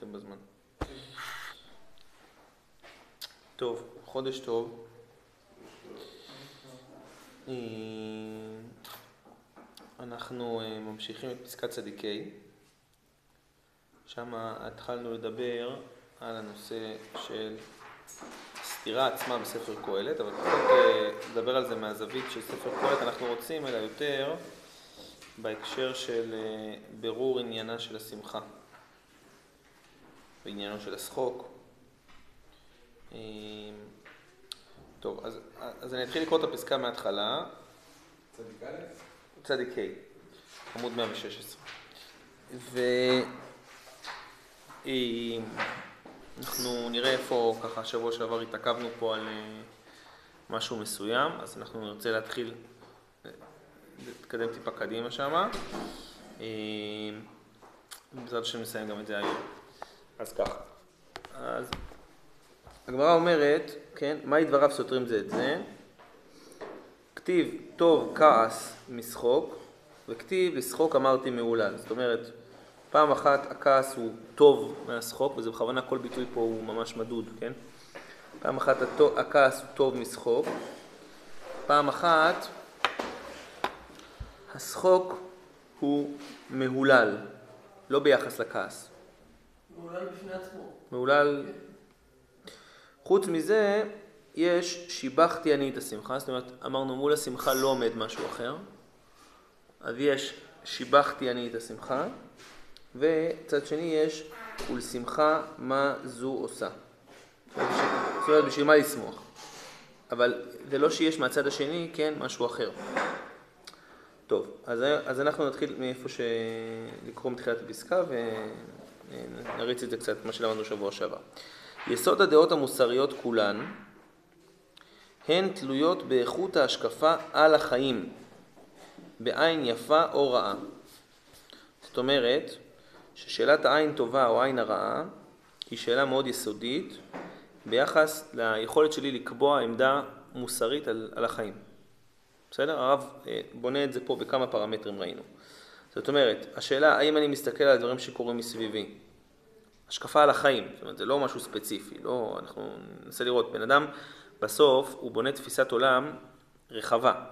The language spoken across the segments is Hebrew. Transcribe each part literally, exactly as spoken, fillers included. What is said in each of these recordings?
נתחיל בזמן. טוב, חודש טוב. אנחנו ממשיכים את פסקת צדיקי. שם התחלנו לדבר על הנושא של הסתירה עצמה בספר קהלת, אבל פחות לדבר על זה מהזווית של ספר קהלת אנחנו רוצים, אלא יותר בהקשר של ברור עניינה של השמחה ועניינו של השחוק. טוב, אז, אז אני אתחיל לקרוא את הפסקה מההתחלה. צדיק א'? צדיק ה', עמוד מאה ושש עשרה. ואנחנו נראה איפה ככה שבוע שעבר התעכבנו פה על משהו מסוים, אז אנחנו נרצה להתחיל להתקדם טיפה קדימה שמה. בעזרת השם נסיים גם את זה היום. אז ככה. אז הגמרא אומרת, כן, מהי דבריו סותרים זה את זה? כתיב טוב כעס משחוק, וכתיב לשחוק אמרתי מעולל. זאת אומרת, פעם אחת הכעס הוא טוב מהשחוק, וזה בכוונה כל ביטוי פה הוא ממש מדוד, כן? פעם אחת הכעס הוא טוב משחוק, פעם אחת השחוק הוא מהולל, לא ביחס לכעס. מהולל בפני עצמו. מהולל. חוץ מזה, יש שיבחתי אני את השמחה, זאת אומרת, אמרנו מול השמחה לא עומד משהו אחר, אז יש שיבחתי אני את השמחה, וצד שני יש ולשמחה מה זו עושה. זאת אומרת, בשביל מה לשמוח. אבל זה לא שיש מהצד השני, כן, משהו אחר. טוב, אז, אז אנחנו נתחיל מאיפה שלקרוא מתחילת הפסקה, ונריץ את זה קצת, מה שלמדנו שבוע שעבר. יסוד הדעות המוסריות כולן, הן תלויות באיכות ההשקפה על החיים, בעין יפה או רעה. זאת אומרת, ששאלת העין טובה או עין הרעה, היא שאלה מאוד יסודית, ביחס ליכולת שלי לקבוע עמדה מוסרית על, על החיים. בסדר? הרב בונה את זה פה בכמה פרמטרים ראינו. זאת אומרת, השאלה, האם אני מסתכל על הדברים שקורים מסביבי? השקפה על החיים, זאת אומרת, זה לא משהו ספציפי, לא, אנחנו ננסה לראות, בן אדם בסוף הוא בונה תפיסת עולם רחבה,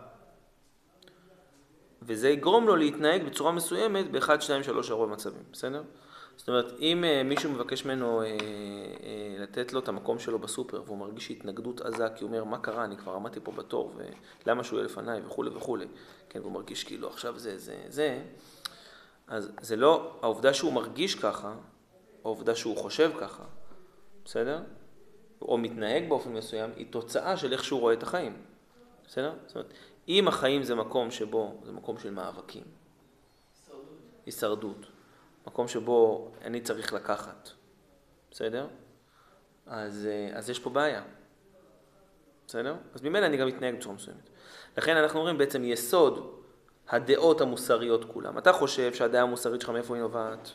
וזה יגרום לו להתנהג בצורה מסוימת באחד, שתיים, שלוש, ארבע מצבים, בסדר? זאת אומרת, אם מישהו מבקש ממנו לתת לו את המקום שלו בסופר, והוא מרגיש התנגדות עזה, כי הוא אומר, מה קרה, אני כבר עמדתי פה בתור, ולמה שהוא יהיה לפניי, וכו' וכו', כן, והוא מרגיש כאילו עכשיו זה, זה, זה, אז זה לא, העובדה שהוא מרגיש ככה, העובדה שהוא חושב ככה, בסדר? או מתנהג באופן מסוים, היא תוצאה של איך שהוא רואה את החיים, בסדר? זאת אומרת, אם החיים זה מקום שבו, זה מקום של מאבקים, הישרדות, הישרדות, מקום שבו אני צריך לקחת, בסדר? אז, אז יש פה בעיה, בסדר? אז ממילא אני גם מתנהג בצורה מסוימת. לכן אנחנו אומרים בעצם יסוד הדעות המוסריות כולם. אתה חושב שהדעה המוסרית שלך מאיפה היא נובעת?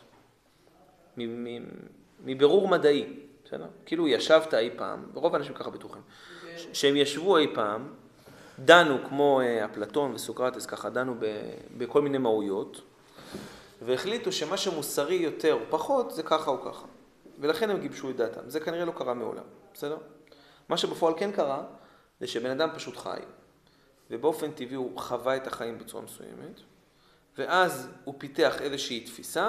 מבירור מדעי, בסדר? כאילו ישבת אי פעם, ברוב האנשים ככה בטוחים, שהם ישבו אי פעם, דנו כמו אפלטון וסוקרטס, ככה דנו בכל מיני מהויות, והחליטו שמה שמוסרי יותר או פחות זה ככה או ככה, ולכן הם גיבשו את דעתם. זה כנראה לא קרה מעולם, בסדר? מה שבפועל כן קרה, זה שבן אדם פשוט חי, ובאופן טבעי הוא חווה את החיים בצורה מסוימת, ואז הוא פיתח איזושהי תפיסה,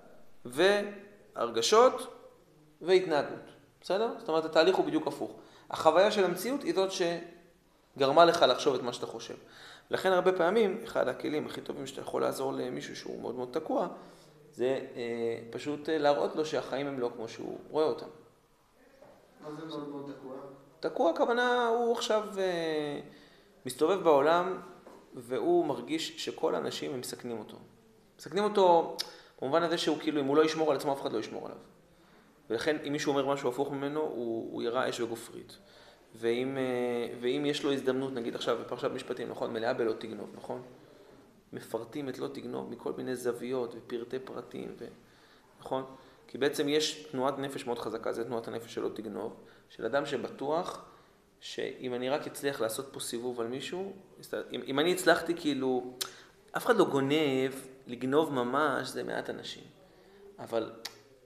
והרגשות והתנהגות, בסדר? זאת אומרת, התהליך הוא בדיוק הפוך. החוויה של המציאות היא זאת שגרמה לך לחשוב את מה שאתה חושב. לכן הרבה פעמים, אחד הכלים הכי טובים שאתה יכול לעזור למישהו שהוא מאוד מאוד תקוע, זה אה, פשוט להראות לו שהחיים הם לא כמו שהוא רואה אותם. מה זה מאוד מאוד תקוע? תקוע, הכוונה, הוא עכשיו אה, מסתובב בעולם, והוא מרגיש שכל האנשים הם מסכנים אותו. מסכנים אותו במובן הזה שהוא כאילו, אם הוא לא ישמור על עצמו, אף אחד לא ישמור עליו. ולכן, אם מישהו אומר משהו הפוך ממנו, הוא, הוא יראה אש וגופרית. ואם, ואם יש לו הזדמנות, נגיד עכשיו בפרשת משפטים, נכון? מלאה בלא תגנוב, נכון? מפרטים את לא תגנוב מכל מיני זוויות ופרטי פרטים, ו... נכון? כי בעצם יש תנועת נפש מאוד חזקה, זה תנועת הנפש של לא תגנוב, של אדם שבטוח שאם אני רק אצליח לעשות פה סיבוב על מישהו, אם, אם אני הצלחתי כאילו, אף אחד לא גונב, לגנוב ממש, זה מעט אנשים. אבל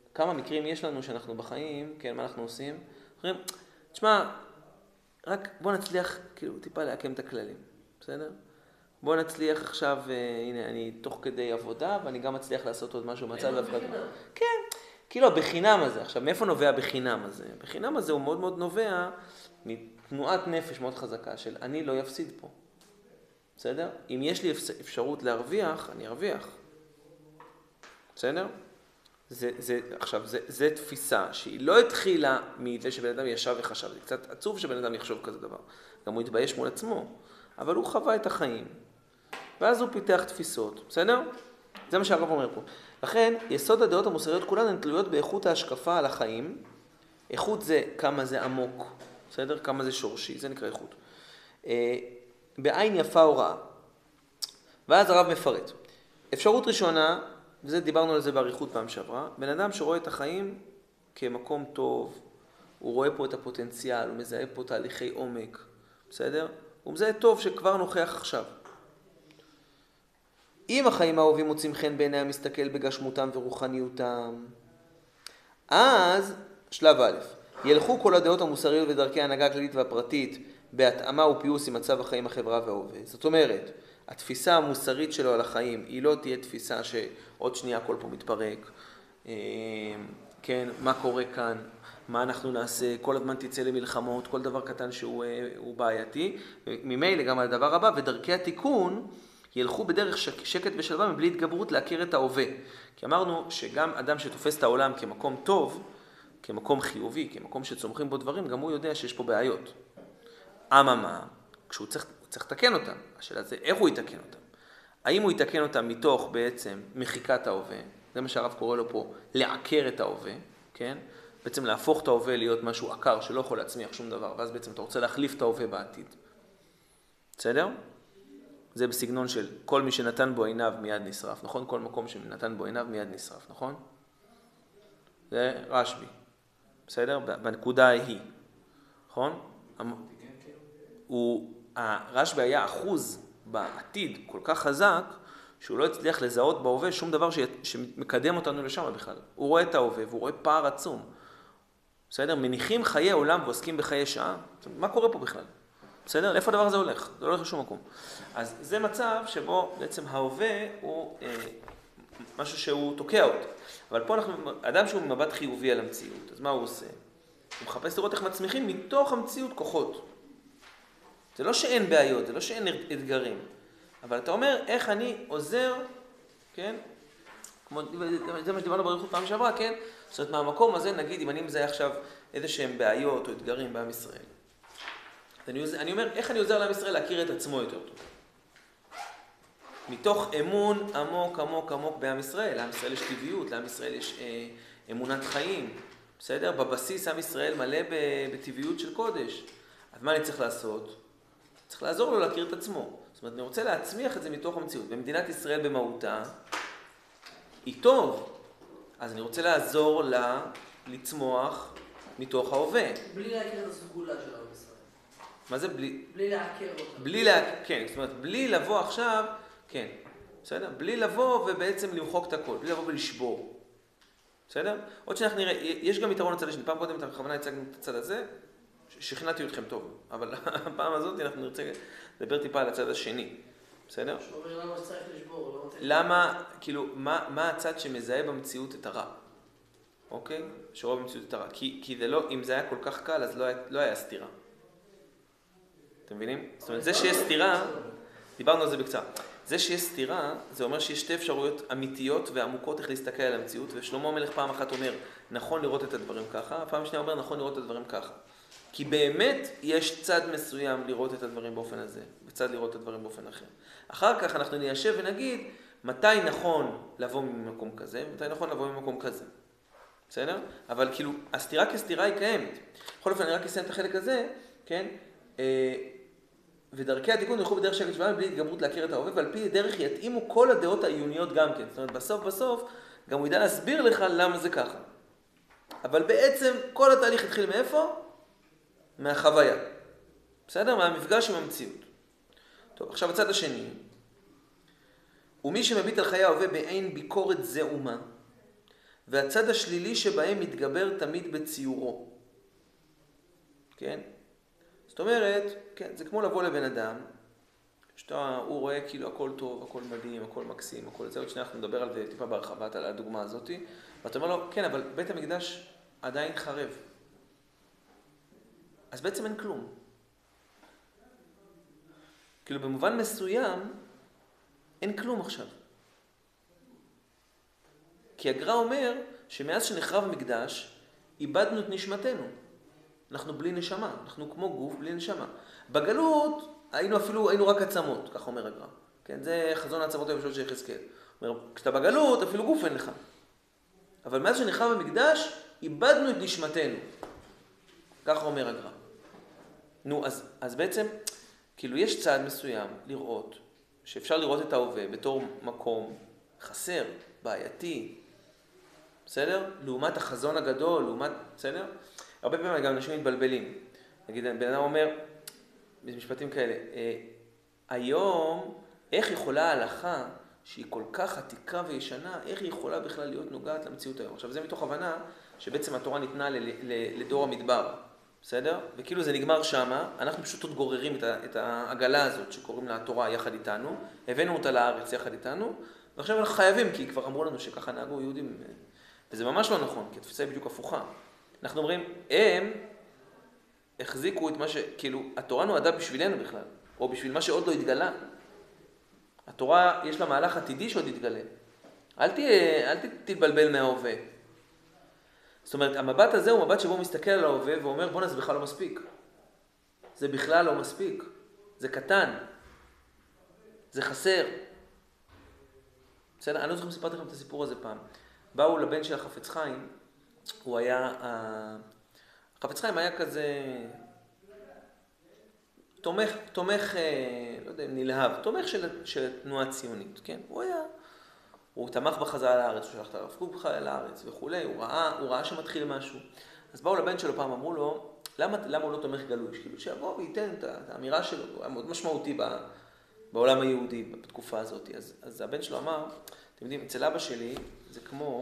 כמה מקרים יש לנו שאנחנו בחיים, כן, מה אנחנו עושים? אומרים, תשמע, רק בוא נצליח, כאילו, טיפה להקם את הכללים, בסדר? בוא נצליח עכשיו, הנה, אני תוך כדי עבודה, ואני גם מצליח לעשות עוד משהו מהצד והפקד. כן, כאילו, הבחינם הזה. עכשיו, מאיפה נובע הבחינם הזה? הבחינם הזה הוא מאוד מאוד נובע מתנועת נפש מאוד חזקה של אני לא יפסיד פה. בסדר? אם יש לי אפשרות להרוויח, אני ארוויח. בסדר? זה, זה, עכשיו, זה, זה תפיסה שהיא לא התחילה מזה שבן אדם ישב וחשב. זה קצת עצוב שבן אדם יחשוב כזה דבר. גם הוא יתבייש מול עצמו. אבל הוא חווה את החיים. ואז הוא פיתח תפיסות. בסדר? זה מה שהרב אומר פה. לכן, יסוד הדעות המוסריות כולן הן תלויות באיכות ההשקפה על החיים. איכות זה כמה זה עמוק. בסדר? כמה זה שורשי. זה נקרא איכות. בעין יפה או רעה. ואז הרב מפרט. אפשרות ראשונה, וזה דיברנו על זה בעריכות פעם שעברה, בן אדם שרואה את החיים כמקום טוב, הוא רואה פה את הפוטנציאל, הוא מזהה פה תהליכי עומק, בסדר? הוא מזהה טוב שכבר נוכח עכשיו. אם החיים האהובים מוצאים חן בעיני המסתכל בגשמותם ורוחניותם, אז שלב א', ילכו כל הדעות המוסריות ודרכי ההנהגה הכללית והפרטית בהתאמה ופיוס עם מצב החיים, החברה וההווה. זאת אומרת, התפיסה המוסרית שלו על החיים היא לא תהיה תפיסה שעוד שנייה הכל פה מתפרק, כן, מה קורה כאן, מה אנחנו נעשה, כל הזמן תצא למלחמות, כל דבר קטן שהוא הוא בעייתי, ממילא גם על הדבר הבא, ודרכי התיקון ילכו בדרך שקט ושלווה מבלי התגברות להכיר את ההווה. כי אמרנו שגם אדם שתופס את העולם כמקום טוב, כמקום חיובי, כמקום שצומחים בו דברים, גם הוא יודע שיש פה בעיות. אממה, כשהוא צריך, צריך לתקן אותם, השאלה זה איך הוא יתקן אותם. האם הוא יתקן אותם מתוך בעצם מחיקת ההווה, זה מה שהרב קורא לו פה, לעקר את ההווה, כן? בעצם להפוך את ההווה להיות משהו עקר שלא יכול להצמיח שום דבר, ואז בעצם אתה רוצה להחליף את ההווה בעתיד. בסדר? זה בסגנון של כל מי שנתן בו עיניו מיד נשרף, נכון? כל מקום שנתן בו עיניו מיד נשרף, נכון? זה רשב"י. בסדר? בנקודה ההיא. נכון? הוא, הרשב"י היה אחוז בעתיד כל כך חזק, שהוא לא הצליח לזהות בהווה שום דבר ש... שמקדם אותנו לשם בכלל. הוא רואה את ההווה והוא רואה פער עצום. בסדר? מניחים חיי עולם ועוסקים בחיי שעה. מה קורה פה בכלל? בסדר? איפה הדבר הזה הולך? זה לא הולך לשום מקום. אז זה מצב שבו בעצם ההווה הוא אה, משהו שהוא תוקע אותו. אבל פה אנחנו, אדם שהוא במבט חיובי על המציאות, אז מה הוא עושה? הוא מחפש לראות איך מצמיחים מתוך המציאות כוחות. זה לא שאין בעיות, זה לא שאין אתגרים. אבל אתה אומר, איך אני עוזר, כן? כמו, זה מה שדיברנו בריחות פעם שעברה, כן? זאת אומרת, מהמקום הזה, נגיד, אם אני מזהה עכשיו איזה שהם בעיות או אתגרים בעם ישראל. אני, אני אומר, איך אני עוזר לעם ישראל להכיר את עצמו יותר טוב? מתוך אמון עמוק, עמוק, עמוק בעם ישראל. לעם ישראל יש טבעיות, לעם ישראל יש אה, אמונת חיים. בסדר? בבסיס עם ישראל מלא בטבעיות של קודש. אז מה אני צריך לעשות? צריך לעזור לו להכיר את עצמו. זאת אומרת, אני רוצה להצמיח את זה מתוך המציאות. במדינת ישראל במהותה היא טוב. אז אני רוצה לעזור לה לצמוח מתוך ההווה. בלי להכיר את הסגולה של עם ישראל. מה זה בלי? בלי להכיר אותה. בלי לה... כן, זאת אומרת, בלי לבוא עכשיו, כן, בסדר? בלי לבוא ובעצם למחוק את הכל, בלי לבוא ולשבור. בסדר? עוד שאנחנו נראה, יש גם יתרון לצד השני. פעם קודם אתם בכוונה הצגנו את הצד הזה, שכנעתי אתכם טוב, אבל הפעם הזאת אנחנו נרצה לדבר טיפה על הצד השני. בסדר? שאומר למה שצריך לשבור, למה, כאילו, מה, מה הצד שמזהה במציאות את הרע? אוקיי? שרואה במציאות את הרע. כי, כי זה לא, אם זה היה כל כך קל, אז לא היה, לא היה סתירה. אתם מבינים? זאת אומרת, זה שיש סתירה, דיברנו על זה בקצרה. זה שיש סתירה, זה אומר שיש שתי אפשרויות אמיתיות ועמוקות איך להסתכל על המציאות, ושלמה המלך פעם אחת אומר, נכון לראות את הדברים ככה, פעם שנייה אומר, נכון לראות את הדברים ככה. כי באמת יש צד מסוים לראות את הדברים באופן הזה, וצד לראות את הדברים באופן אחר. אחר כך אנחנו ניישב ונגיד, מתי נכון לבוא ממקום כזה, ומתי נכון לבוא ממקום כזה. בסדר? אבל כאילו, הסתירה כסתירה היא קיימת. בכל אופן, אני רק אסיים את החלק הזה, כן? ודרכי התיקון ילכו בדרך שקט שבעה, בלי התגברות להכיר את ההווה, ועל פי דרך יתאימו כל הדעות העיוניות גם כן. זאת אומרת, בסוף בסוף, גם הוא ידע להסביר לך למה זה ככה. אבל בעצם, כל התהליך התחיל מאיפה? מהחוויה. בסדר? מהמפגש עם המציאות. טוב, עכשיו הצד השני. ומי שמביט על חיי ההווה בעין ביקורת זעומה, והצד השלילי שבהם מתגבר תמיד בציורו. כן? זאת אומרת, כן, זה כמו לבוא לבן אדם, שאתה, הוא רואה כאילו הכל טוב, הכל מדהים, הכל מקסים, הכל זה, עוד שנייה אנחנו נדבר על זה טיפה בהרחבת על הדוגמה הזאת, ואתה אומר לו, כן, אבל בית המקדש עדיין חרב. אז בעצם אין כלום. כאילו במובן מסוים, אין כלום עכשיו. כי הגר"א אומר שמאז שנחרב המקדש, איבדנו את נשמתנו. אנחנו בלי נשמה, אנחנו כמו גוף בלי נשמה. בגלות היינו אפילו, היינו רק עצמות, כך אומר הגר"א. כן, זה חזון העצמות היבשות של יחזקאל. אומר, כשאתה בגלות, אפילו גוף אין לך. אבל מאז שנחרב המקדש, איבדנו את נשמתנו. כך אומר הגר"א. נו, אז, אז בעצם, כאילו יש צעד מסוים לראות, שאפשר לראות את ההווה בתור מקום חסר, בעייתי, בסדר? לעומת החזון הגדול, לעומת, בסדר? הרבה פעמים גם אנשים מתבלבלים. נגיד, בן אדם אומר, במשפטים כאלה, היום, איך יכולה ההלכה, שהיא כל כך עתיקה וישנה, איך היא יכולה בכלל להיות נוגעת למציאות היום? עכשיו, זה מתוך הבנה שבעצם התורה ניתנה לדור המדבר, בסדר? וכאילו זה נגמר שמה, אנחנו פשוט עוד גוררים את העגלה הזאת שקוראים לה התורה יחד איתנו, הבאנו אותה לארץ יחד איתנו, ועכשיו אנחנו חייבים, כי כבר אמרו לנו שככה נהגו יהודים, וזה ממש לא נכון, כי התפיסה היא בדיוק הפוכה. אנחנו אומרים, הם החזיקו את מה ש... כאילו, התורה נועדה בשבילנו בכלל, או בשביל מה שעוד לא התגלה. התורה, יש לה מהלך עתידי שעוד יתגלה. אל, ת... אל ת... תתבלבל מההווה. זאת אומרת, המבט הזה הוא מבט שבו הוא מסתכל על ההווה ואומר, בוא, זה בכלל לא מספיק. זה בכלל לא מספיק. זה קטן. זה חסר. בסדר? אני לא זוכר לספרתי לכם את הסיפור הזה פעם. באו לבן של החפץ חיים, הוא היה... החפץ חיים היה כזה... תומך, תומך, לא יודע, נלהב, תומך של, של תנועה ציונית, כן? הוא היה... הוא תמך בחזרה לארץ, הוא שלח את הרב קוק לארץ וכו', הוא ראה, הוא ראה שמתחיל משהו. אז באו לבן שלו פעם, אמרו לו, למה, למה הוא לא תומך גלוי? כאילו, שיבוא וייתן את האמירה שלו, הוא היה מאוד משמעותי בעולם היהודי בתקופה הזאת. אז, אז הבן שלו אמר, אתם יודעים, אצל אבא שלי זה כמו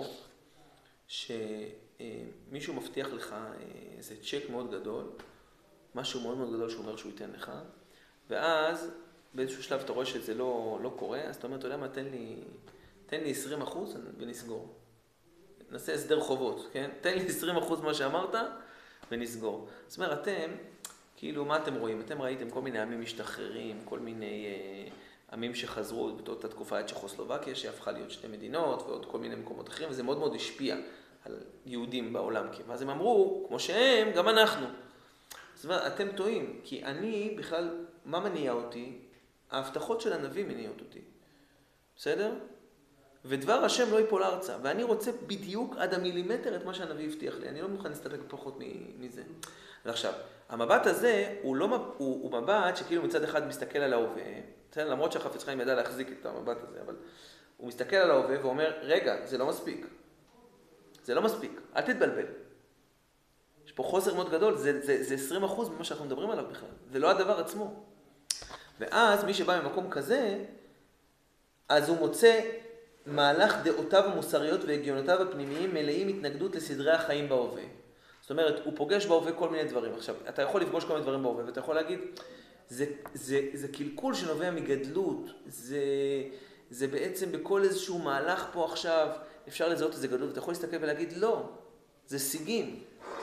שמישהו מבטיח לך איזה צ'ק מאוד גדול, משהו מאוד מאוד גדול שהוא אומר שהוא ייתן לך, ואז באיזשהו שלב אתה רואה שזה לא, לא קורה, אז אתה אומר, אתה יודע מה, תן לי... תן לי עשרים אחוז ונסגור. נעשה הסדר חובות, כן? תן לי עשרים אחוז מה שאמרת ונסגור. זאת אומרת, אתם, כאילו, מה אתם רואים? אתם ראיתם כל מיני עמים משתחררים, כל מיני אה, עמים שחזרו באותה תקופה את צ'כוסלובקיה, שהפכה להיות שתי מדינות ועוד כל מיני מקומות אחרים, וזה מאוד מאוד השפיע על יהודים בעולם. כי אז הם אמרו, כמו שהם, גם אנחנו. זאת אומרת, אתם טועים, כי אני בכלל, מה מניע אותי? ההבטחות של הנביא מניעות אותי. בסדר? ודבר השם לא ייפול ארצה, ואני רוצה בדיוק עד המילימטר את מה שהנביא הבטיח לי, אני לא מוכן להסתפק פחות מזה. ועכשיו, המבט הזה הוא, לא, הוא, הוא מבט שכאילו מצד אחד מסתכל על ההווה, למרות שהחפץ חיים ידע להחזיק את המבט הזה, אבל הוא מסתכל על ההווה ואומר, רגע, זה לא מספיק. זה לא מספיק, אל תתבלבל. יש פה חוסר מאוד גדול, זה, זה, זה עשרים אחוז ממה שאנחנו מדברים עליו בכלל, זה לא הדבר עצמו. ואז מי שבא ממקום כזה, אז הוא מוצא מהלך דעותיו המוסריות והגיונותיו הפנימיים מלאים התנגדות לסדרי החיים בהווה. זאת אומרת, הוא פוגש בהווה כל מיני דברים. עכשיו, אתה יכול לפגוש כל מיני דברים בהווה, ואתה יכול להגיד, זה, זה, זה קלקול שנובע מגדלות, זה, זה בעצם בכל איזשהו מהלך פה עכשיו, אפשר לזהות איזה גדלות, ואתה יכול להסתכל ולהגיד, לא, זה שיגים.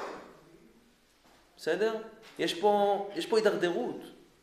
בסדר? יש פה, יש פה הידרדרות.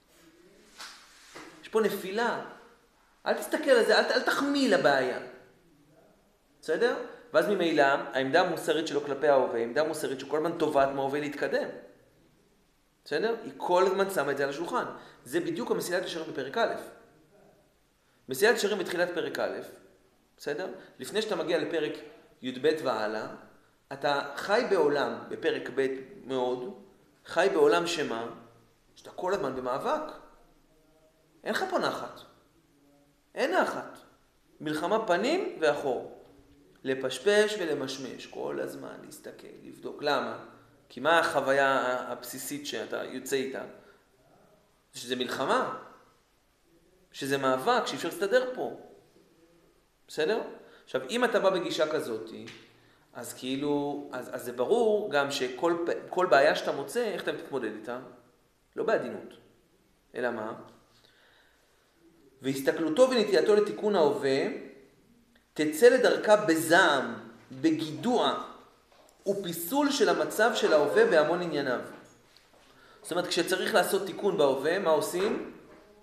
יש פה נפילה. אל תסתכל על זה, אל, אל תחמיא לבעיה. בסדר? ואז ממילא, העמדה המוסרית שלו כלפי ההווה, העמדה המוסרית שכל הזמן טובת מההווה להתקדם. בסדר? היא כל הזמן שמה את זה על השולחן. זה בדיוק המסילת ישרים בפרק א'. מסילת ישרים בתחילת פרק א', בסדר? לפני שאתה מגיע לפרק י' ב' והלאה, אתה חי בעולם, בפרק ב' מאוד, חי בעולם שמה, שאתה כל הזמן במאבק. אין לך פה נחת. אין נחת. מלחמה פנים ואחור. לפשפש ולמשמש, כל הזמן להסתכל, לבדוק. למה? כי מה החוויה הבסיסית שאתה יוצא איתה? שזה מלחמה. שזה מאבק, שאי אפשר להסתדר פה. בסדר? עכשיו, אם אתה בא בגישה כזאת, אז כאילו, אז, אז זה ברור גם שכל כל בעיה שאתה מוצא, איך אתה מתמודד איתה? לא בעדינות. אלא מה? והסתכלותו ונטייתו לתיקון ההווה, תצא לדרכה בזעם, בגידוע ופיסול של המצב של ההווה בהמון ענייניו. זאת אומרת, כשצריך לעשות תיקון בהווה, מה עושים?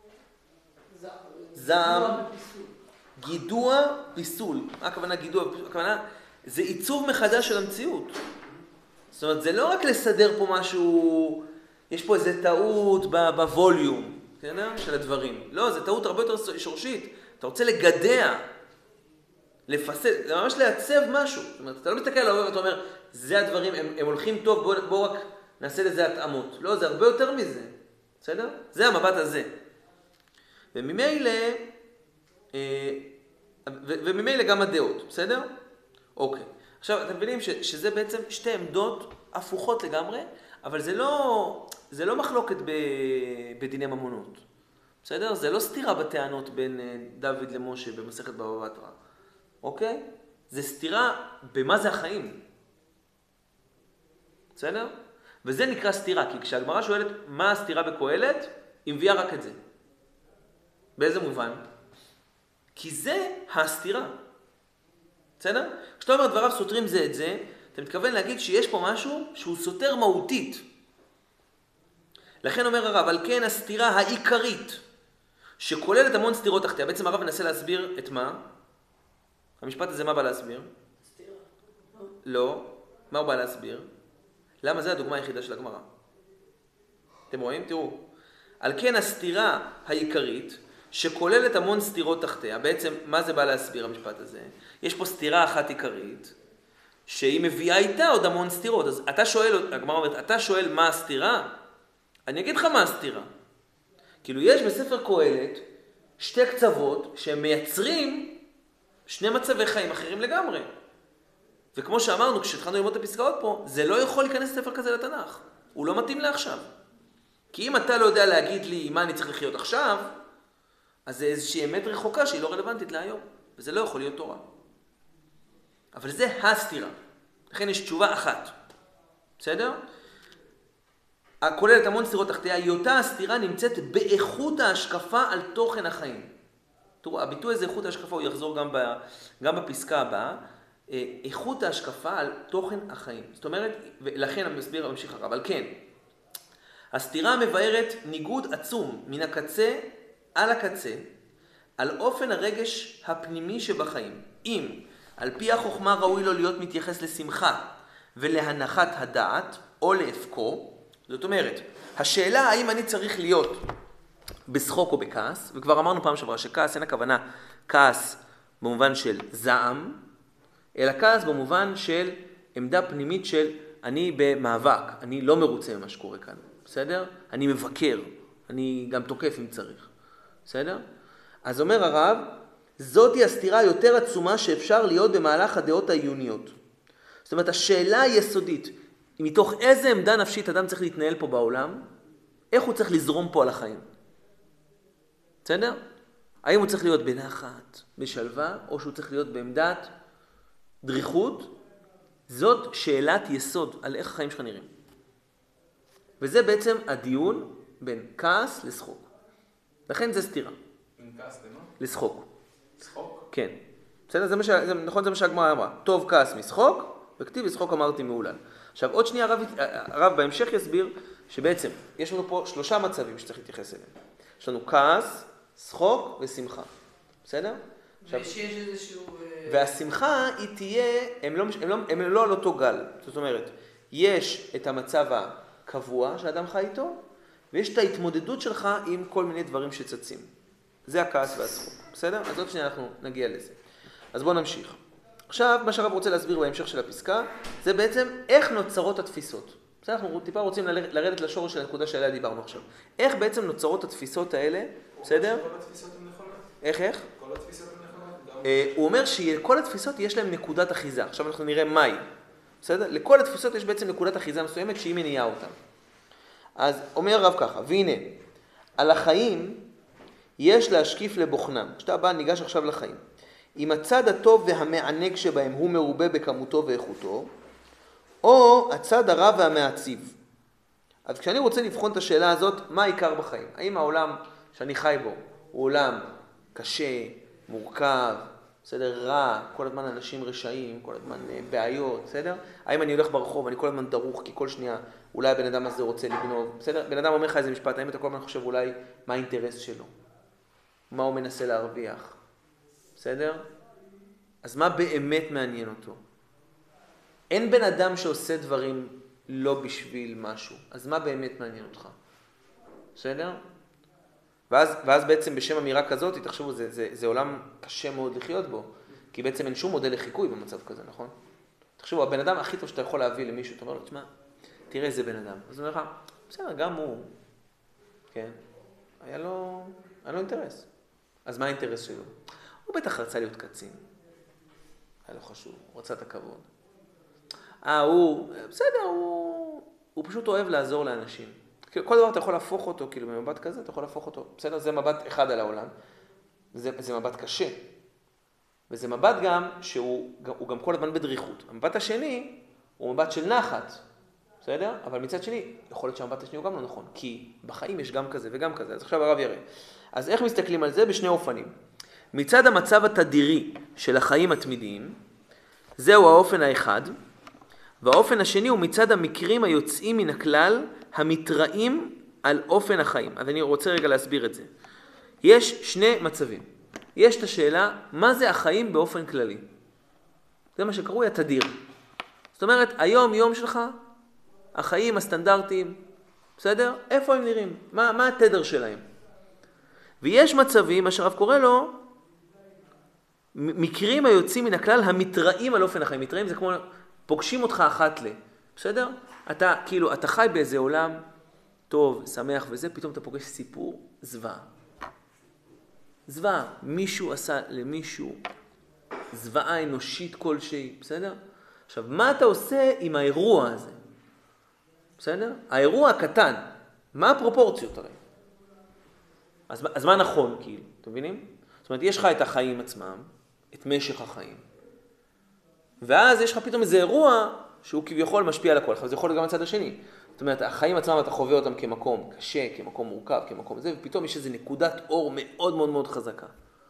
זעם, גידוע, פיסול. מה הכוונה גידוע? הכוונה, זה עיצוב מחדש של המציאות. זאת אומרת, זה לא רק לסדר פה משהו, יש פה איזה טעות בווליום, של הדברים. לא, זה טעות הרבה יותר שורשית. אתה רוצה לגדע, לפסל, זה ממש לעצב משהו. זאת אומרת, אתה לא מסתכל על ההווה ואתה אומר, זה הדברים, הם, הם הולכים טוב, בוא, בוא רק נעשה לזה התאמות. לא, זה הרבה יותר מזה. בסדר? זה המבט הזה. וממילא, אה, וממילא גם הדעות, בסדר? אוקיי. עכשיו, אתם מבינים ש, שזה בעצם שתי עמדות הפוכות לגמרי, אבל זה לא, זה לא מחלוקת ב, בדיני ממונות. בסדר? זה לא סתירה בטענות בין דוד למשה במסכת בבא בתרא. אוקיי? זה סתירה במה זה החיים. בסדר? וזה נקרא סתירה, כי כשהגמרא שואלת מה הסתירה בקהלת, היא מביאה רק את זה. באיזה מובן? כי זה הסתירה. בסדר? כשאתה אומר דבריו סותרים זה את זה, אתה מתכוון להגיד שיש פה משהו שהוא סותר מהותית. לכן אומר הרב, על כן הסתירה העיקרית, שכוללת המון סתירות תחתיה. בעצם הרב מנסה להסביר את מה? המשפט הזה מה בא להסביר? סתירה. לא. מה הוא בא להסביר? למה זה הדוגמה היחידה של הגמרא? אתם רואים? תראו. על כן הסתירה העיקרית, שכוללת המון סתירות תחתיה. בעצם מה זה בא להסביר המשפט הזה? יש פה סתירה אחת עיקרית, שהיא מביאה איתה עוד המון סתירות. אז אתה שואל, הגמרא אומרת, אתה שואל מה הסתירה? אני אגיד לך מה הסתירה. כאילו יש בספר קהלת שתי קצוות שהם מייצרים שני מצבי חיים אחרים לגמרי. וכמו שאמרנו, כשהתחלנו ללמוד את הפסקאות פה, זה לא יכול להיכנס ספר כזה לתנ"ך. הוא לא מתאים לעכשיו. כי אם אתה לא יודע להגיד לי מה אני צריך לחיות עכשיו, אז זה איזושהי אמת רחוקה שהיא לא רלוונטית להיום. וזה לא יכול להיות תורה. אבל זה הסתירה. לכן יש תשובה אחת. בסדר? הכוללת המון סתירות תחתיה, היותה הסתירה נמצאת באיכות ההשקפה על תוכן החיים. תראו, הביטוי הזה, איכות ההשקפה, הוא יחזור גם, ב, גם בפסקה הבאה. איכות ההשקפה על תוכן החיים. זאת אומרת, ולכן המסביר הממשיך הרב, אבל כן, הסתירה מבארת ניגוד עצום מן הקצה על הקצה, על אופן הרגש הפנימי שבחיים. אם על פי החוכמה ראוי לו להיות מתייחס לשמחה ולהנחת הדעת, או להפקו, זאת אומרת, השאלה האם אני צריך להיות בשחוק או בכעס, וכבר אמרנו פעם שעברה שכעס אין הכוונה כעס במובן של זעם, אלא כעס במובן של עמדה פנימית של אני במאבק, אני לא מרוצה ממה שקורה כאן, בסדר? אני מבקר, אני גם תוקף אם צריך, בסדר? אז אומר הרב, זאת היא הסתירה היותר עצומה שאפשר להיות במהלך הדעות העיוניות. זאת אומרת, השאלה היסודית, מתוך איזה עמדה נפשית אדם צריך להתנהל פה בעולם, איך הוא צריך לזרום פה על החיים. בסדר? האם הוא צריך להיות בנחת, בשלווה, או שהוא צריך להיות בעמדת דריכות? זאת שאלת יסוד על איך החיים שלך נראים. וזה בעצם הדיון בין כעס לשחוק. לכן זה סתירה. בין כעס למה? לשחוק. לשחוק? כן. בסדר? זה מה ש... זה... נכון, זה מה שהגמרא אמרה. טוב כעס משחוק, וכתיב לשחוק אמרתי מעולל. עכשיו, עוד שנייה הרב, הרב בהמשך יסביר שבעצם יש לנו פה שלושה מצבים שצריך להתייחס אליהם. יש לנו כעס, שחוק ושמחה. בסדר? ושיש איזשהו... והשמחה היא תהיה, הם לא, הם, לא, הם לא על אותו גל. זאת אומרת, יש את המצב הקבוע שאדם חי איתו, ויש את ההתמודדות שלך עם כל מיני דברים שצצים. זה הכעס והשחוק. בסדר? אז עוד שנייה אנחנו נגיע לזה. אז בואו נמשיך. עכשיו, מה שהרב רוצה להסביר בהמשך של הפסקה, זה בעצם איך נוצרות התפיסות. בסדר? אנחנו טיפה רוצים לרדת לשורש של הנקודה שעליה דיברנו עכשיו. איך בעצם נוצרות התפיסות האלה, בסדר? כל התפיסות הן נכונות? איך, איך? כל התפיסות הן נכונות? הוא אומר שכל התפיסות יש להם נקודת אחיזה. עכשיו אנחנו נראה מהי. בסדר? לכל התפיסות יש בעצם נקודת אחיזה מסוימת שהיא מניעה אותם. אז אומר הרב ככה, והנה, על החיים יש להשקיף לבוחנם. כשאתה בא, ניגש עכשיו לחיים. אם הצד הטוב והמענג שבהם הוא מרובה בכמותו ואיכותו, או הצד הרע והמעציב. אז כשאני רוצה לבחון את השאלה הזאת, מה העיקר בחיים? האם העולם שאני חי בו הוא עולם קשה, מורכב, בסדר, רע, כל הזמן אנשים רשעים, כל הזמן בעיות, בסדר? האם אני הולך ברחוב, אני כל הזמן דרוך, כי כל שנייה אולי הבן אדם הזה רוצה לגנוב, בסדר? בן אדם אומר לך איזה משפט, האם אתה כל הזמן חושב אולי מה האינטרס שלו? מה הוא מנסה להרוויח? בסדר? אז מה באמת מעניין אותו? אין בן אדם שעושה דברים לא בשביל משהו, אז מה באמת מעניין אותך? בסדר? ואז, ואז בעצם בשם אמירה כזאת, תחשבו, זה, זה, זה עולם קשה מאוד לחיות בו, כי בעצם אין שום מודל לחיקוי במצב כזה, נכון? תחשבו, הבן אדם הכי טוב שאתה יכול להביא למישהו, אתה אומר לו, תשמע, תראה איזה בן אדם. אז הוא אומר לך, בסדר, גם הוא, כן, היה לו, היה לו אינטרס. אז מה האינטרס שלו? הוא בטח רצה להיות קצין. היה לו חשוב, הוא רצה את הכבוד. אה, הוא, בסדר, הוא, הוא פשוט אוהב לעזור לאנשים. כל דבר אתה יכול להפוך אותו, כאילו במבט כזה, אתה יכול להפוך אותו. בסדר, זה מבט אחד על העולם. זה, זה מבט קשה. וזה מבט גם שהוא הוא גם כל הזמן בדריכות. המבט השני הוא מבט של נחת. בסדר? אבל מצד שני, יכול להיות שהמבט השני הוא גם לא נכון. כי בחיים יש גם כזה וגם כזה. אז עכשיו הרב יראה. אז איך מסתכלים על זה? בשני אופנים. מצד המצב התדירי של החיים התמידיים, זהו האופן האחד. והאופן השני הוא מצד המקרים היוצאים מן הכלל, המתראים על אופן החיים. אז אני רוצה רגע להסביר את זה. יש שני מצבים. יש את השאלה, מה זה החיים באופן כללי? זה מה שקרוי התדיר. זאת אומרת, היום יום שלך, החיים הסטנדרטיים, בסדר? איפה הם נראים? מה, מה התדר שלהם? ויש מצבים, מה שהרב קורא לו, מקרים היוצאים מן הכלל, המתראים על אופן החיים. מתראים זה כמו, פוגשים אותך אחת ל. בסדר? אתה, כאילו, אתה חי באיזה עולם טוב, שמח וזה, פתאום אתה פוגש סיפור זוועה. זוועה, מישהו עשה למישהו זוועה אנושית כלשהי, בסדר? עכשיו, מה אתה עושה עם האירוע הזה? בסדר? האירוע הקטן, מה הפרופורציות הרי? אז, אז מה נכון, כאילו? אתם מבינים? זאת אומרת, יש לך את החיים עצמם, את משך החיים, ואז יש לך פתאום איזה אירוע שהוא כביכול משפיע על הכל, אבל זה יכול להיות גם הצד השני. זאת אומרת, החיים עצמם אתה חווה אותם כמקום קשה, כמקום מורכב, כמקום זה, ופתאום יש איזו נקודת אור מאוד מאוד מאוד חזקה.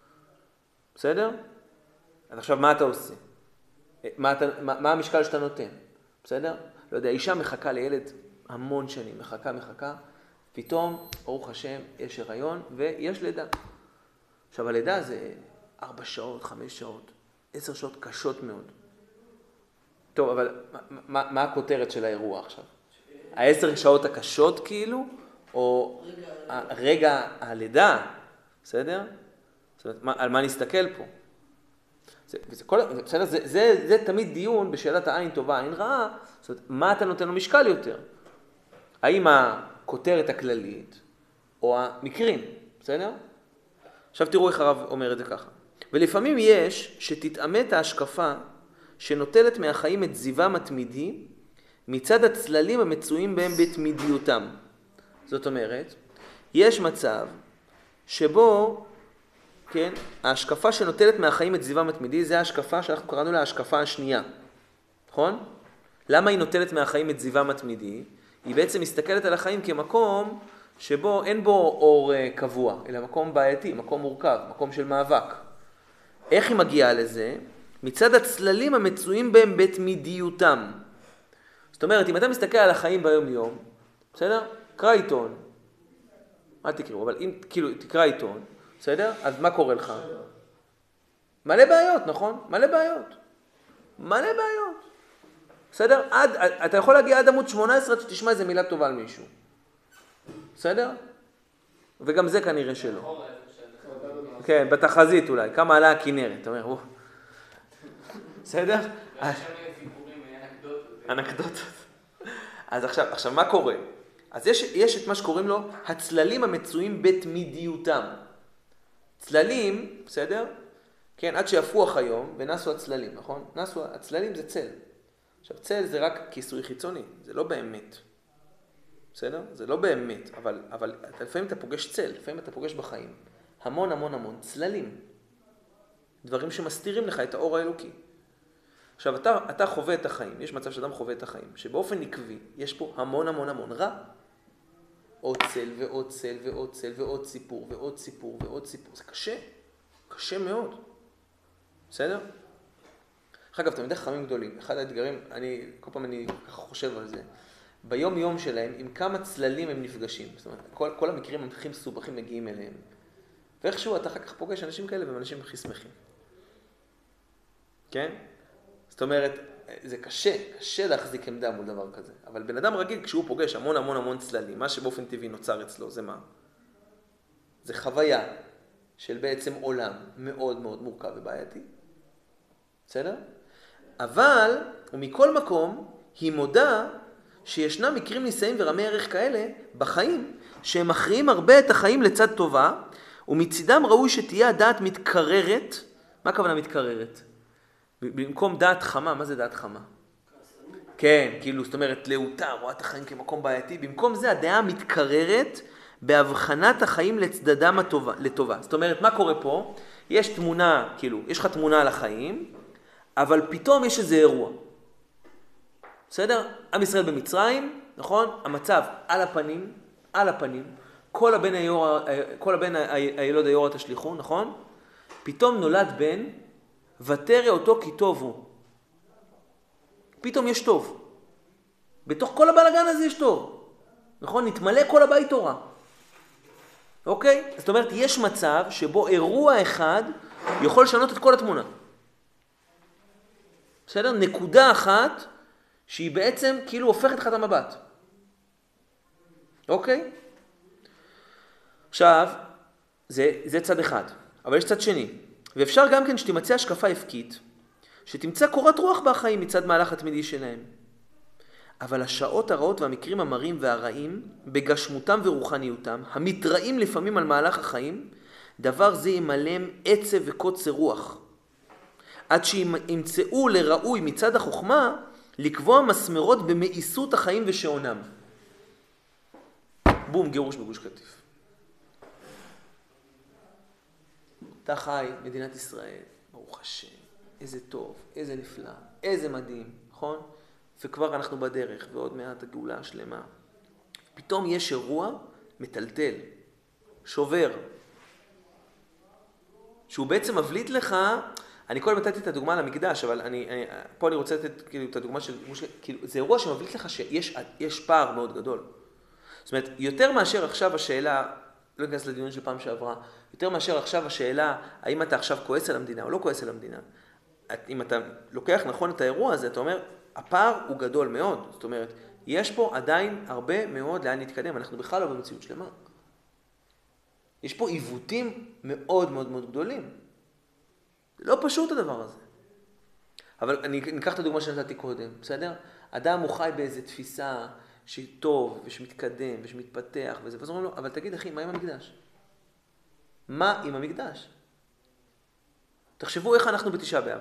בסדר? אז עכשיו מה אתה עושה? מה, אתה, מה, מה המשקל שאתה נותן? בסדר? לא יודע, אישה מחכה לילד המון שנים, מחכה, מחכה, פתאום, ברוך השם, יש הריון ויש לידה. עכשיו, הלידה זה ארבע שעות, חמש שעות, עשר שעות קשות מאוד. טוב, אבל מה, מה הכותרת של האירוע עכשיו? העשר שעות הקשות כאילו, או רגע הלידה, בסדר? זאת אומרת, מה, על מה נסתכל פה? זה, זה, כל, בסדר? זה, זה, זה תמיד דיון בשאלת העין טובה, העין רעה, זאת אומרת, מה אתה נותן לו משקל יותר? האם הכותרת הכללית, או המקרים, בסדר? עכשיו תראו איך הרב אומר את זה ככה. ולפעמים יש שתתאמת ההשקפה שנוטלת מהחיים את זיוום התמידי, מצד הצללים המצויים בהם בתמידיותם. זאת אומרת, יש מצב שבו, כן, ההשקפה שנוטלת מהחיים את זיוום התמידי, זה ההשקפה שאנחנו קראנו לה ההשקפה השנייה. נכון? למה היא נוטלת מהחיים את זיוום התמידי? היא בעצם מסתכלת על החיים כמקום שבו אין בו אור קבוע, אלא מקום בעייתי, מקום מורכב, מקום של מאבק. איך היא מגיעה לזה? מצד הצללים המצויים בהם בתמידיותם. זאת אומרת, אם אתה מסתכל על החיים ביום יום, בסדר? קרא עיתון. אל תקראו, אבל אם כאילו תקרא עיתון, בסדר? אז מה קורה לך? מלא בעיות, נכון? מלא בעיות. מלא בעיות. בסדר? עד, אתה יכול להגיע עד עמוד שמונה עשרה שתשמע איזה מילה טובה על מישהו. בסדר? וגם זה כנראה שלא. כן, בתחזית אולי. כמה עלה הכנרת? אתה אומר, או. בסדר? אנקדוטות. אז עכשיו, עכשיו מה קורה? אז יש, יש את מה שקוראים לו הצללים המצויים בתמידיותם. צללים, בסדר? כן, עד שיפוח היום ונסו הצללים, נכון? נסו, הצללים זה צל. עכשיו, צל זה רק כיסוי חיצוני, זה לא באמת. בסדר? זה לא באמת, אבל, אבל לפעמים אתה פוגש צל, לפעמים אתה פוגש בחיים. המון המון המון צללים. דברים שמסתירים לך את האור האלוקי. עכשיו, אתה, אתה חווה את החיים, יש מצב שאדם חווה את החיים, שבאופן עקבי יש פה המון המון המון רע. עוד צל ועוד צל ועוד צל ועוד סיפור ועוד סיפור ועוד סיפור. זה קשה, קשה מאוד. בסדר? אגב, אתם יודעים חכמים גדולים. אחד האתגרים, אני, כל פעם אני ככה חושב על זה. ביום יום שלהם, עם כמה צללים הם נפגשים. זאת אומרת, כל, כל המקרים הם הכי מסובכים מגיעים אליהם. ואיכשהו אתה אחר כך פוגש אנשים כאלה והם אנשים הכי שמחים. כן? זאת אומרת, זה קשה, קשה להחזיק עמדה מול דבר כזה. אבל בן אדם רגיל, כשהוא פוגש המון המון המון צללים, מה שבאופן טבעי נוצר אצלו, זה מה? זה חוויה של בעצם עולם מאוד מאוד מורכב ובעייתי. בסדר? אבל, ומכל מקום, היא מודה שישנם מקרים ניסיים ורמי ערך כאלה בחיים, שהם מכריעים הרבה את החיים לצד טובה, ומצידם ראוי שתהיה הדעת מתקררת. מה הכוונה מתקררת? במקום דעת חמה, מה זה דעת חמה? כן, כאילו, זאת אומרת, להוטה, רואה את החיים כמקום בעייתי. במקום זה, הדעה מתקררת בהבחנת החיים לצדדם הטובה, לטובה. זאת אומרת, מה קורה פה? יש תמונה, כאילו, יש לך תמונה על החיים, אבל פתאום יש איזה אירוע. בסדר? עם ישראל במצרים, נכון? המצב על הפנים, על הפנים. כל הבן, היור, כל הבן הילוד היורה תשליחו, נכון? פתאום נולד בן, ותרא אותו כי טוב הוא. פתאום יש טוב. בתוך כל הבלגן הזה יש טוב. נכון? נתמלא כל הבית תורה. אוקיי? זאת אומרת, יש מצב שבו אירוע אחד יכול לשנות את כל התמונה. בסדר? נקודה אחת שהיא בעצם כאילו הופכת לך את המבט. אוקיי? עכשיו, זה, זה צד אחד. אבל יש צד שני. ואפשר גם כן שתימצא השקפה הפקית, שתמצא קורת רוח בחיים מצד מהלך התמידי שלהם. אבל השעות הרעות והמקרים המרים והרעים, בגשמותם ורוחניותם, המתראים לפעמים על מהלך החיים, דבר זה ימלם עצב וקוצר רוח. עד שימצאו לראוי מצד החוכמה, לקבוע מסמרות במאיסות החיים ושעונם. בום, גירוש בגוש קטיף. אתה חי, מדינת ישראל, ברוך השם, איזה טוב, איזה נפלא, איזה מדהים, נכון? וכבר אנחנו בדרך, ועוד מעט הגאולה השלמה. פתאום יש אירוע מטלטל, שובר, שהוא בעצם מבליט לך, אני קודם נתתי את הדוגמה על המקדש, אבל אני, אני, פה אני רוצה לתת כאילו, את הדוגמה של, כאילו, זה אירוע שמבליט לך שיש יש פער מאוד גדול. זאת אומרת, יותר מאשר עכשיו השאלה, לא ניכנס לדיון של פעם שעברה, יותר מאשר עכשיו השאלה, האם אתה עכשיו כועס על המדינה או לא כועס על המדינה. אם אתה לוקח נכון את האירוע הזה, אתה אומר, הפער הוא גדול מאוד. זאת אומרת, יש פה עדיין הרבה מאוד לאן להתקדם. אנחנו בכלל לא במציאות שלמה. יש פה עיוותים מאוד מאוד מאוד גדולים. זה לא פשוט הדבר הזה. אבל אני ניקח את הדוגמה שנתתי קודם, בסדר? אדם הוא חי באיזו תפיסה שטוב ושמתקדם ושמתפתח וזה, ואז אומרים לו, אבל תגיד אחי, מה עם המקדש? מה עם המקדש? תחשבו איך אנחנו בתשעה באב.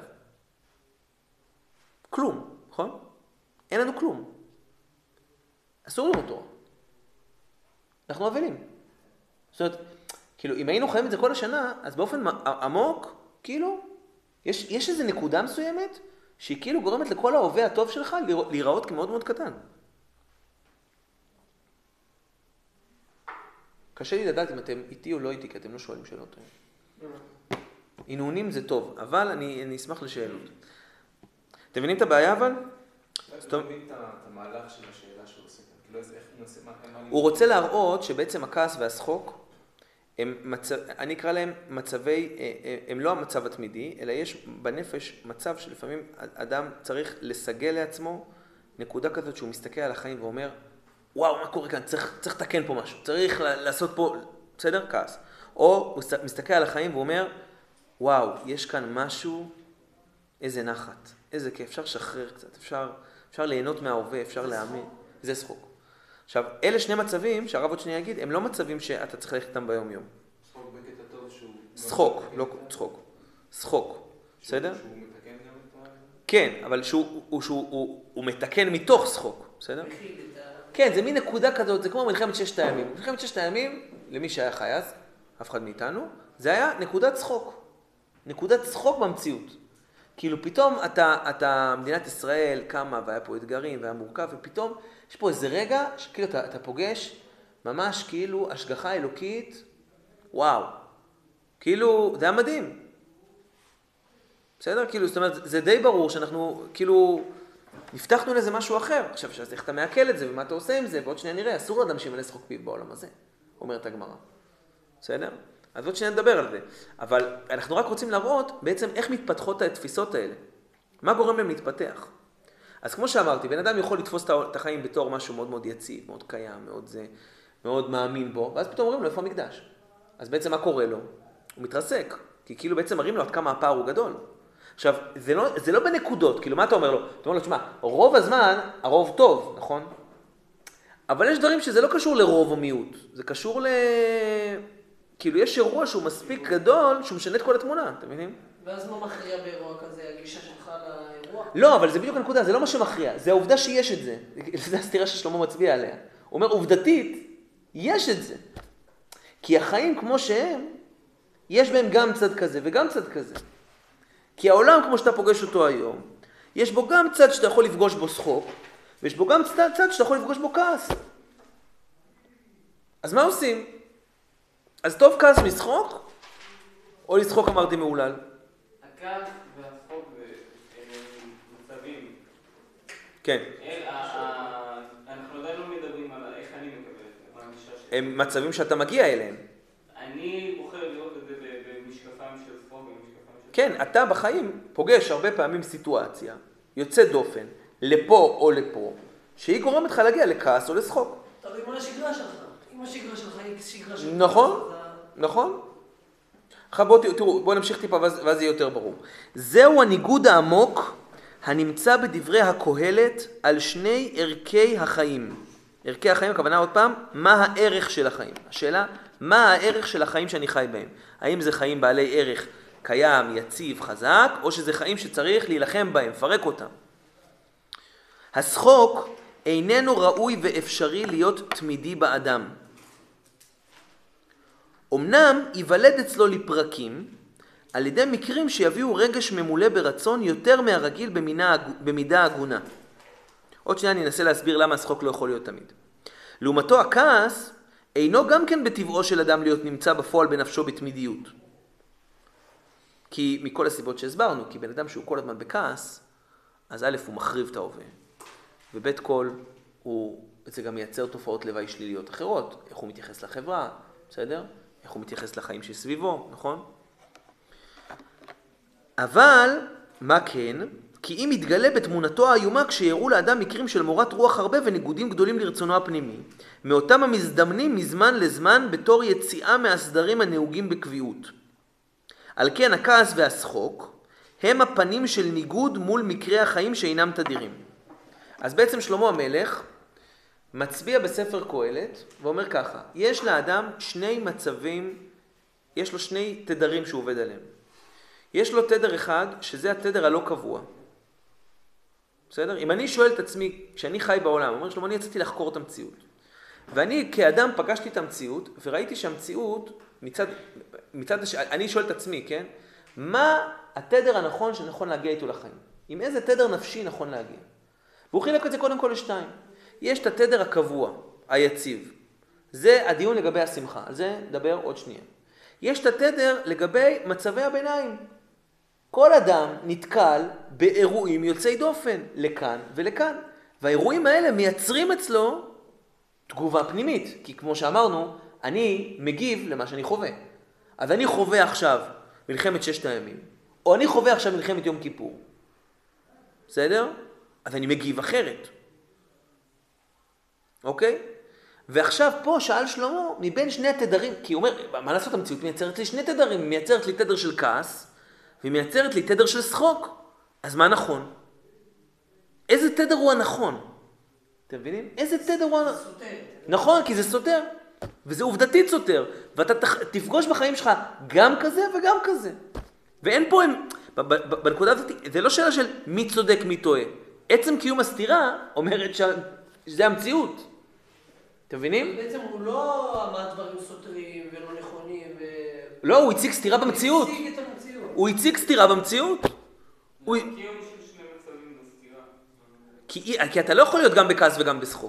כלום, נכון? אין לנו כלום. אסור לנו תורה. אנחנו אבלים. זאת אומרת, כאילו, אם היינו חיים את זה כל השנה, אז באופן עמוק, כאילו, יש, יש איזו נקודה מסוימת, שהיא כאילו גורמת לכל ההווה הטוב שלך להיראות כמאוד מאוד קטן. קשה לי לדעת אם אתם איתי או לא איתי, כי אתם לא שואלים שאלות. עינונים זה טוב, אבל אני, אני אשמח לשאלות. אתם מבינים את הבעיה אבל? אתה מבין את המהלך של השאלה שהוא עושה כאן? כאילו, איך הוא נעשה, מה... הוא רוצה להראות שבעצם הכעס והשחוק, הם מצב, אני אקרא להם מצבי, הם לא המצב התמידי, אלא יש בנפש מצב שלפעמים אדם צריך לסגל לעצמו נקודה כזאת שהוא מסתכל על החיים ואומר, וואו, מה קורה כאן? צריך, צריך לתקן פה משהו, צריך לעשות פה, בסדר? כעס. או הוא מסתכל על החיים ואומר, וואו, יש כאן משהו, איזה נחת, איזה כיף, אפשר לשחרר קצת, אפשר, אפשר ליהנות מההווה, אפשר להאמין, זה שחוק. עכשיו, אלה שני מצבים, שהרב עוד שנייה יגיד, הם לא מצבים שאתה צריך ללכת איתם ביום יום. שחוק בקטע טוב שהוא... שחוק, לא צחוק. שחוק, בסדר? שהוא מתקן גם את ה... כן, אבל שהוא, שהוא, הוא, הוא מתקן מתוך שחוק, בסדר? כן, זה מין נקודה כזאת, זה כמו מלחמת ששת הימים. מלחמת ששת הימים, למי שהיה חי אז, אף אחד מאיתנו, זה היה נקודת שחוק. נקודת צחוק במציאות. כאילו פתאום אתה, אתה, מדינת ישראל קמה והיה פה אתגרים והיה מורכב, ופתאום יש פה איזה רגע שכאילו אתה, אתה פוגש ממש כאילו השגחה אלוקית, וואו. כאילו, זה היה מדהים. בסדר? כאילו, זאת אומרת, זה די ברור שאנחנו, כאילו, נפתחנו לזה משהו אחר. עכשיו, אז איך אתה מעכל את זה, ומה אתה עושה עם זה, ועוד שניה נראה, אסור לאדם שימלא שחוק פיו בעולם הזה, אומרת הגמרא. בסדר? אז עוד שניה נדבר על זה. אבל אנחנו רק רוצים להראות בעצם איך מתפתחות התפיסות האלה. מה גורם להם להתפתח? אז כמו שאמרתי, בן אדם יכול לתפוס את החיים בתור משהו מאוד מאוד יציב, מאוד קיים, מאוד זה, מאוד מאמין בו, ואז פתאום אומרים לו, איפה המקדש? אז בעצם מה קורה לו? הוא מתרסק, כי כאילו בעצם מראים לו עד כמה הפער הוא גדול. עכשיו, זה לא, זה לא בנקודות, כאילו מה אתה אומר לו? אתה אומר לו, תשמע, רוב הזמן, הרוב טוב, נכון? אבל יש דברים שזה לא קשור לרוב או מיעוט, זה קשור ל... כאילו יש אירוע שהוא מספיק גדול, שהוא משנה את כל התמונה, אתם מבינים? ואז מה מכריע באירוע כזה, הגישה שלך לאירוע? לא, אבל זה בדיוק הנקודה, זה לא מה שמכריע, זה העובדה שיש את זה. זה הסתירה ששלמה מצביע עליה. הוא אומר, עובדתית, יש את זה. כי החיים כמו שהם, יש בהם גם צד כזה וגם צד כזה. כי העולם כמו שאתה פוגש אותו היום, יש בו גם צד שאתה יכול לפגוש בו שחוק, ויש בו גם צד, צד שאתה יכול לפגוש בו כעס. אז מה עושים? אז טוב כעס משחוק, או לשחוק אמרתי מעולל? הכעס והשחוק הם מצבים. כן. אנחנו עדיין לא מדברים על איך אני מקבל את זה. הם מצבים שאתה מגיע אליהם. אני בוחר לראות את זה במשקפיים של שחוק ובמשקפיים של... כן, אתה בחיים פוגש הרבה פעמים סיטואציה, יוצא דופן, לפה או לפה, שהיא גורמת לך להגיע לכעס או לשחוק. תלוי מה השגרה שלך. אם השגרה שלך היא שגרה שלך... נכון, נכון. עכשיו בואו תראו, בואו נמשיך טיפה ואז, ואז יהיה יותר ברור. זהו הניגוד העמוק הנמצא בדברי הקהלת על שני ערכי החיים. ערכי החיים, הכוונה עוד פעם, מה הערך של החיים? השאלה, מה הערך של החיים שאני חי בהם? האם זה חיים בעלי ערך קיים, יציב, חזק, או שזה חיים שצריך להילחם בהם, פרק אותם? השחוק איננו ראוי ואפשרי להיות תמידי באדם. אמנם ייוולד אצלו לפרקים, על ידי מקרים שיביאו רגש ממולא ברצון יותר מהרגיל במינה, במידה הגונה. עוד שנייה אני אנסה להסביר למה השחוק לא יכול להיות תמיד. לעומתו הכעס אינו גם כן בטבעו של אדם להיות נמצא בפועל בנפשו בתמידיות. כי מכל הסיבות שהסברנו, כי בן אדם שהוא כל הזמן בכעס, אז א' הוא מחריב את ההווה, וב' כל הוא, זה גם מייצר תופעות לוואי שליליות אחרות, איך הוא מתייחס לחברה, בסדר? איך הוא מתייחס לחיים שסביבו, נכון? אבל, מה כן? כי אם יתגלה בתמונתו האיומה כשיראו לאדם מקרים של מורת רוח הרבה וניגודים גדולים לרצונו הפנימי, מאותם המזדמנים מזמן לזמן בתור יציאה מהסדרים הנהוגים בקביעות. על כן הכעס והשחוק הם הפנים של ניגוד מול מקרי החיים שאינם תדירים. אז בעצם שלמה המלך מצביע בספר קהלת ואומר ככה, יש לאדם שני מצבים, יש לו שני תדרים שהוא עובד עליהם. יש לו תדר אחד שזה התדר הלא קבוע. בסדר? אם אני שואל את עצמי, כשאני חי בעולם, אומר שלמה, אני יצאתי לחקור את המציאות. ואני כאדם פגשתי את המציאות וראיתי שהמציאות מצד, מצד, אני שואל את עצמי, כן? מה התדר הנכון שנכון להגיע איתו לחיים? עם איזה תדר נפשי נכון להגיע? והוא חילק את זה קודם כל לשתיים. יש את התדר הקבוע, היציב. זה הדיון לגבי השמחה. על זה נדבר עוד שנייה. יש את התדר לגבי מצבי הביניים. כל אדם נתקל באירועים יוצאי דופן, לכאן ולכאן. והאירועים האלה מייצרים אצלו תגובה פנימית. כי כמו שאמרנו, אני מגיב למה שאני חווה. אז אני חווה עכשיו מלחמת ששת הימים, או אני חווה עכשיו מלחמת יום כיפור. בסדר? אז אני מגיב אחרת. אוקיי? ועכשיו פה שאל שלמה מבין שני התדרים, כי הוא אומר, מה לעשות, המציאות מייצרת לי שני תדרים, היא מייצרת לי תדר של כעס, והיא מייצרת לי תדר של שחוק. אז מה נכון? איזה תדר הוא הנכון? אתם מבינים? איזה תדר הוא הנכון? סותר. נכון, כי זה סותר. וזה עובדתית סותר. ואתה תפגוש בחיים שלך גם כזה וגם כזה. ואין פה, הם, בנקודה הזאת, זה לא שאלה של מי צודק, מי טועה. עצם קיום הסתירה אומרת שזה המציאות. אתם מבינים? בעצם הוא לא אמר דברים סותרים ולא נכונים ו... לא, הוא הציג סתירה במציאות. הוא הציג את המציאות. הוא הציג סתירה במציאות. הוא... קיום של שני מצבים בסתירה. כי, כי אתה לא יכול להיות גם בכעס וגם בשחוק.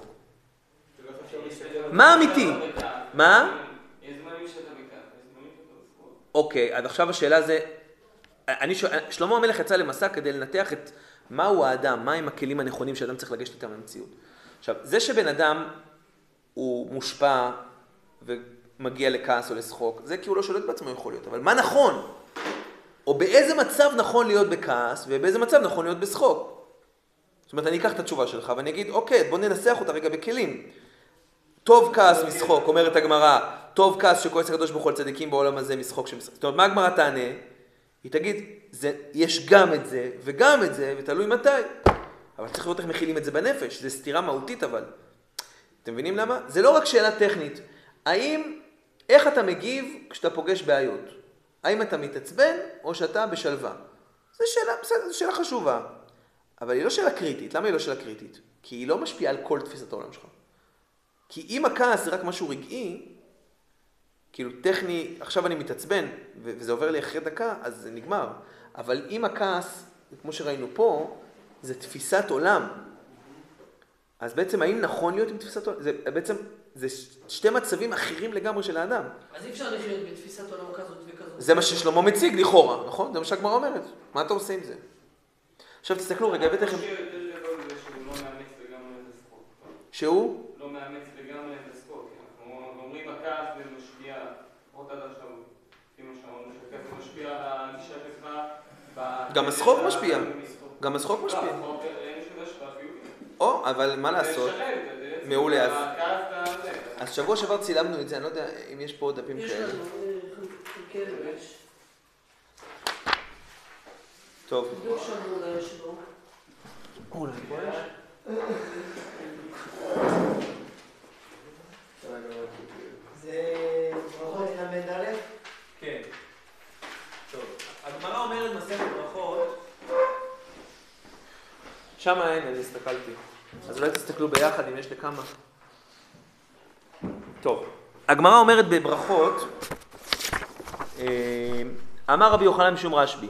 מה אמיתי? מה? יש זמנים שאתה בכעס, יש זמנים שאתה בשחוק. אוקיי, אז עכשיו השאלה זה, אני ש... שלמה המלך יצא למסע כדי לנתח את מהו האדם, מהם הכלים הנכונים שאדם צריך לגשת איתם למציאות. עכשיו, זה שבן אדם הוא מושפע ומגיע לכעס או לשחוק, זה כי הוא לא שולט בעצמו יכול להיות. אבל מה נכון? או באיזה מצב נכון להיות בכעס ובאיזה מצב נכון להיות בשחוק? זאת אומרת, אני אקח את התשובה שלך ואני אגיד, אוקיי, בוא ננסח אותה רגע בכלים. טוב כעס משחוק, אומרת הגמרא, טוב כעס שכועס הקדוש ברוך הוא על צדיקים בעולם הזה משחוק שמשחק. זאת אומרת, מה הגמרא תענה? היא תגיד, זה, יש גם את זה וגם את זה, ותלוי מתי. אבל צריך לראות איך מכילים את זה בנפש, זה סתירה מהותית אבל. אתם מבינים למה? זה לא רק שאלה טכנית. האם, איך אתה מגיב כשאתה פוגש בעיות? האם אתה מתעצבן או שאתה בשלווה? זו שאלה, בסדר, זו שאלה חשובה. אבל היא לא שאלה קריטית. למה היא לא שאלה קריטית? כי היא לא משפיעה על כל תפיסת העולם שלך. כי אם הכעס זה רק משהו רגעי, כאילו טכני, עכשיו אני מתעצבן, וזה עובר לי אחרי דקה, אז זה נגמר. אבל אם הכעס, כמו שראינו פה, זה תפיסת עולם. אז בעצם האם נכון להיות עם תפיסת עולם? זה בעצם, זה שתי מצבים אחרים לגמרי של האדם. אז אי אפשר לחיות בתפיסת עולם כזאת וכזאת. זה מה ששלמה מציג לכאורה, נכון? זה מה שהגמרא אומרת. מה אתה עושה עם זה? עכשיו תסתכלו רגע, הבאתי לכם... שהוא? לא מאמץ לגמרי לשחוק. אנחנו אומרים הכעס זה משפיע, עוד עד עכשיו, לפי מה שאמרנו, שהכעס זה משפיע על הגישה שלך. גם השחוק משפיע. גם השחוק משפיע. השחוק אין שום השפעה חיובית. או, אבל מה לעשות? מעולה. אז שבוע שעבר צילמנו את זה, אני לא יודע אם יש פה עוד דפים כאלה. יש לנו, כן, יש. טוב. בדיוק שם אולי יש לו. אולי פה יש. זה ברכות למד א'? כן. טוב. הגמרא אומרת מסכת ברכות. שמה אין, אני הסתכלתי. אז אולי תסתכלו ביחד אם יש לכמה. טוב. הגמרא אומרת בברכות, אמר רבי יוחנן משום רשב"י,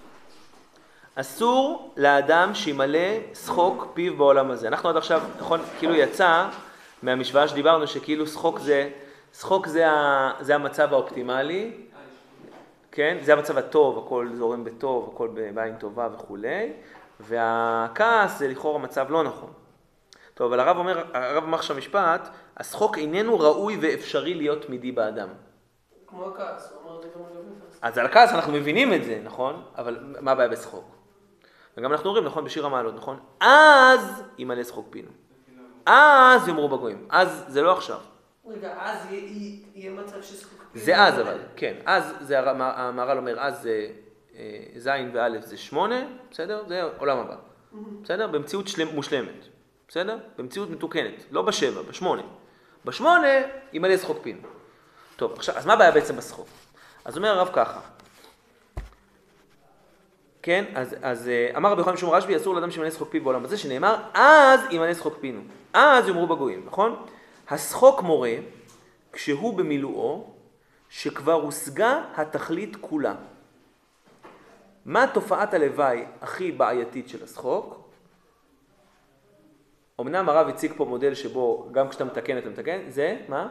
אסור לאדם שימלא שחוק פיו בעולם הזה. אנחנו עד עכשיו, נכון, כאילו יצא מהמשוואה שדיברנו שכאילו שחוק זה, שחוק זה, ה, זה המצב האופטימלי, כן? זה המצב הטוב, הכל זורם בטוב, הכל בעין טובה וכולי, והכעס זה לכאורה מצב לא נכון. טוב, אבל הרב אומר, הרב אמר שם משפט, השחוק איננו ראוי ואפשרי להיות תמידי באדם. כמו הכעס, הוא אמר את זה גם לגבי כעס. אז על הכעס אנחנו מבינים את זה, נכון? אבל מה הבעיה בשחוק? וגם אנחנו אומרים, נכון, בשיר המעלות, נכון? אז ימלא שחוק פינו. אז יאמרו בגויים. אז זה לא עכשיו. רגע, אז יהיה מצב ששחוק פינו. זה אז אבל, כן. אז, זה המהר"ל אומר, אז זה זין ואלף זה שמונה, בסדר? זה עולם הבא. בסדר? במציאות מושלמת. בסדר? במציאות מתוקנת. לא בשבע, בשמונה. בשמונה ימלא שחוק פינו. טוב, עכשיו, אז מה הבעיה בעצם בשחוק? אז אומר הרב ככה. כן, אז, אז אמר רבי יוחנן משום רשב"י, אסור לאדם שימלא שחוק פיו בעולם הזה, שנאמר, אז ימלא שחוק פינו. אז יאמרו בגויים, נכון? השחוק מורה, כשהוא במילואו, שכבר הושגה התכלית כולה. מה תופעת הלוואי הכי בעייתית של השחוק? אמנם הרב הציג פה מודל שבו גם כשאתה מתקן אתה מתקן, זה, מה?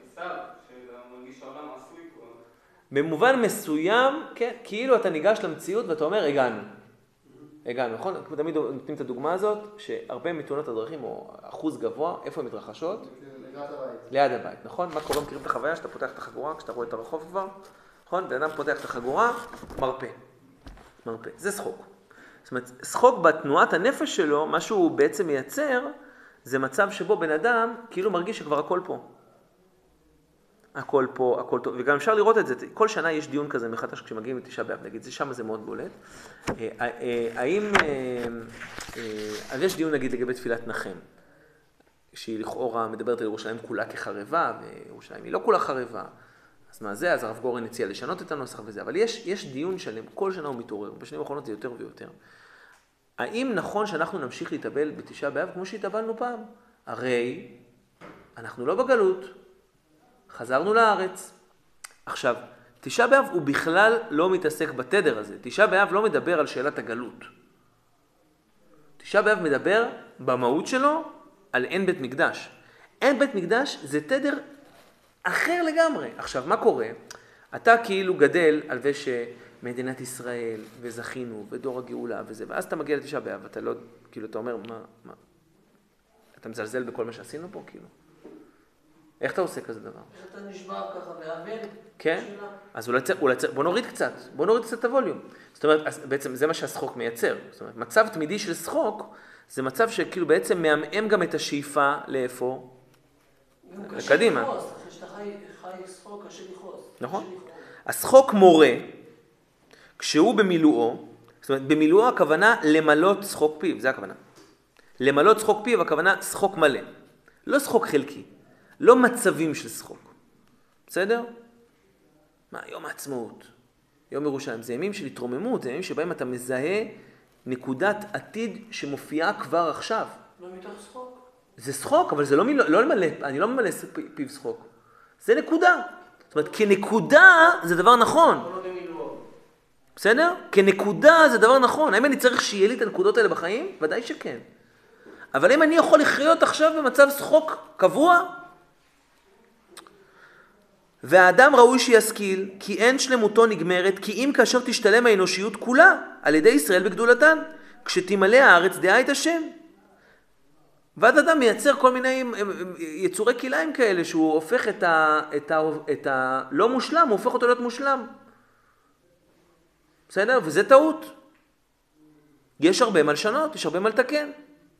במובן מסוים, כן, כאילו אתה ניגש למציאות ואתה אומר, הגענו. הגענו, נכון? תמיד נותנים את הדוגמה הזאת, שהרבה מתאונות הדרכים, או אחוז גבוה, איפה הן מתרחשות? ליד הבית. ליד הבית, נכון? מה קורה? מכירים את החוויה שאתה פותח את החגורה, כשאתה רואה את הרחוב כבר, נכון? בן אדם פותח את החגורה, מרפא. מרפא. זה שחוק. זאת אומרת, שחוק בתנועת הנפש שלו, מה שהוא בעצם מייצר, זה מצב שבו בן אדם כאילו מרגיש שכבר הכל פה. הכל פה, הכל טוב, וגם אפשר לראות את זה, כל שנה יש דיון כזה מחדש כשמגיעים לתשעה באב, נגיד, זה שם זה מאוד בולט. האם, אז יש דיון נגיד לגבי תפילת נחם, שהיא לכאורה מדברת על ירושלים כולה כחרבה, וירושלים היא לא כולה חרבה, אז מה זה? אז הרב גורן הציע לשנות את הנוסח וזה, אבל יש, יש דיון שלם, כל שנה הוא מתעורר, בשנים האחרונות זה יותר ויותר. האם נכון שאנחנו נמשיך להתאבל בתשעה באב כמו שהתאבלנו פעם? הרי אנחנו לא בגלות. חזרנו לארץ. עכשיו, תשעה באב הוא בכלל לא מתעסק בתדר הזה. תשעה באב לא מדבר על שאלת הגלות. תשעה באב מדבר במהות שלו על אין בית מקדש. אין בית מקדש זה תדר אחר לגמרי. עכשיו, מה קורה? אתה כאילו גדל על זה שמדינת ישראל וזכינו ודור הגאולה וזה, ואז אתה מגיע לתשעה באב, אתה לא, כאילו, אתה אומר, מה, מה? אתה מזלזל בכל מה שעשינו פה, כאילו? איך אתה עושה כזה דבר? אתה נשבר ככה באבל. כן? אז אולי, אולי, בוא נוריד קצת, בוא נוריד קצת את הווליום. זאת אומרת, בעצם זה מה שהשחוק מייצר. זאת אומרת, מצב תמידי של שחוק, זה מצב שכאילו בעצם מאמם גם את השאיפה לאיפה? קדימה. כשאתה חי שחוק, קשה לכעוס. נכון. השחוק מורה, כשהוא במילואו, זאת אומרת, במילואו הכוונה למלות שחוק פיו, זה הכוונה. למלות שחוק פיו, הכוונה שחוק מלא. לא שחוק חלקי, לא מצבים של שחוק. בסדר? מה, יום העצמאות, יום ירושלים, זה ימים של התרוממות, זה ימים שבהם אתה מזהה נקודת עתיד שמופיעה כבר עכשיו. לא מתוך שחוק? זה שחוק, אבל זה לא, מילא, לא למלא, אני לא ממלא פיו שחוק. זה נקודה. זאת אומרת, כנקודה זה דבר נכון. אבל לא במילואו. בסדר? כנקודה זה דבר נכון. האם אני צריך שיהיה לי את הנקודות האלה בחיים? ודאי שכן. אבל אם אני יכול לחיות עכשיו במצב שחוק קבוע, והאדם ראוי שישכיל, כי אין שלמותו נגמרת, כי אם כאשר תשתלם האנושיות כולה, על ידי ישראל בגדולתן, כשתמלא הארץ דעה את השם. ואז אדם מייצר כל מיני יצורי כליים כאלה, שהוא הופך את ה, את ה, את ה, לא מושלם, הוא הופך אותו להיות מושלם. בסדר? וזה טעות. יש הרבה מה לשנות, יש הרבה מה לתקן.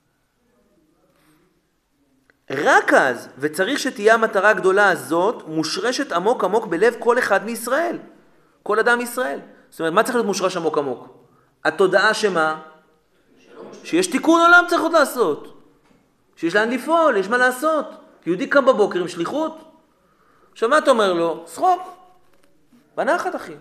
רק אז, וצריך שתהיה המטרה הגדולה הזאת, מושרשת עמוק עמוק בלב כל אחד מישראל. כל אדם מישראל. זאת אומרת, מה צריך להיות מושרש עמוק עמוק? התודעה שמה? שיש תיקון עולם צריך עוד לעשות. שיש לאן לפעול, יש מה לעשות. יהודי קם בבוקר עם שליחות. עכשיו מה אתה אומר לו? שחוק. בנחת אחי.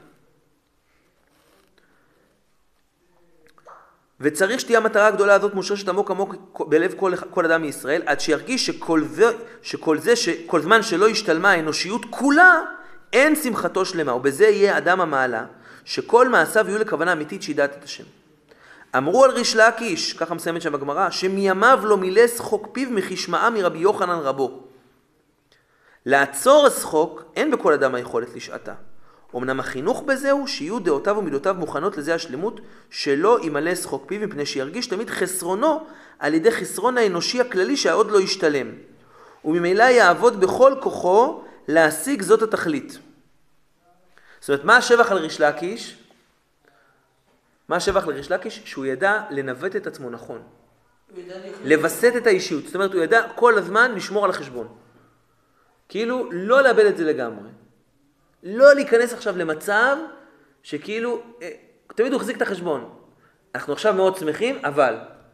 וצריך שתהיה המטרה הגדולה הזאת מושרשת עמוק עמוק בלב כל, כל אדם מישראל, עד שירגיש שכל זה, שכל זה, שכל זמן שלא השתלמה האנושיות כולה, אין שמחתו שלמה, ובזה יהיה אדם המעלה, שכל מעשיו יהיו לכוונה אמיתית שידעת את השם. אמרו על ריש לקיש, ככה מסיימת שם בגמרא, שמיימיו לא מילא שחוק פיו מכשמעה מרבי יוחנן רבו. לעצור השחוק אין בכל אדם היכולת לשעתה. אמנם החינוך בזהו שיהיו דעותיו ומידותיו מוכנות לזה השלמות שלא ימלא שחוק פיו מפני שירגיש תמיד חסרונו על ידי חסרון האנושי הכללי שעוד לא ישתלם. וממילא יעבוד בכל כוחו להשיג זאת התכלית. זאת אומרת, מה השבח על ריש לקיש? מה השבח לריש לקיש? שהוא ידע לנווט את עצמו נכון. לבסט את האישיות. זאת אומרת, הוא ידע כל הזמן לשמור על החשבון. כאילו, לא לאבד את זה לגמרי. לא להיכנס עכשיו למצב שכאילו, תמיד הוא החזיק את החשבון. אנחנו עכשיו מאוד שמחים, אבל.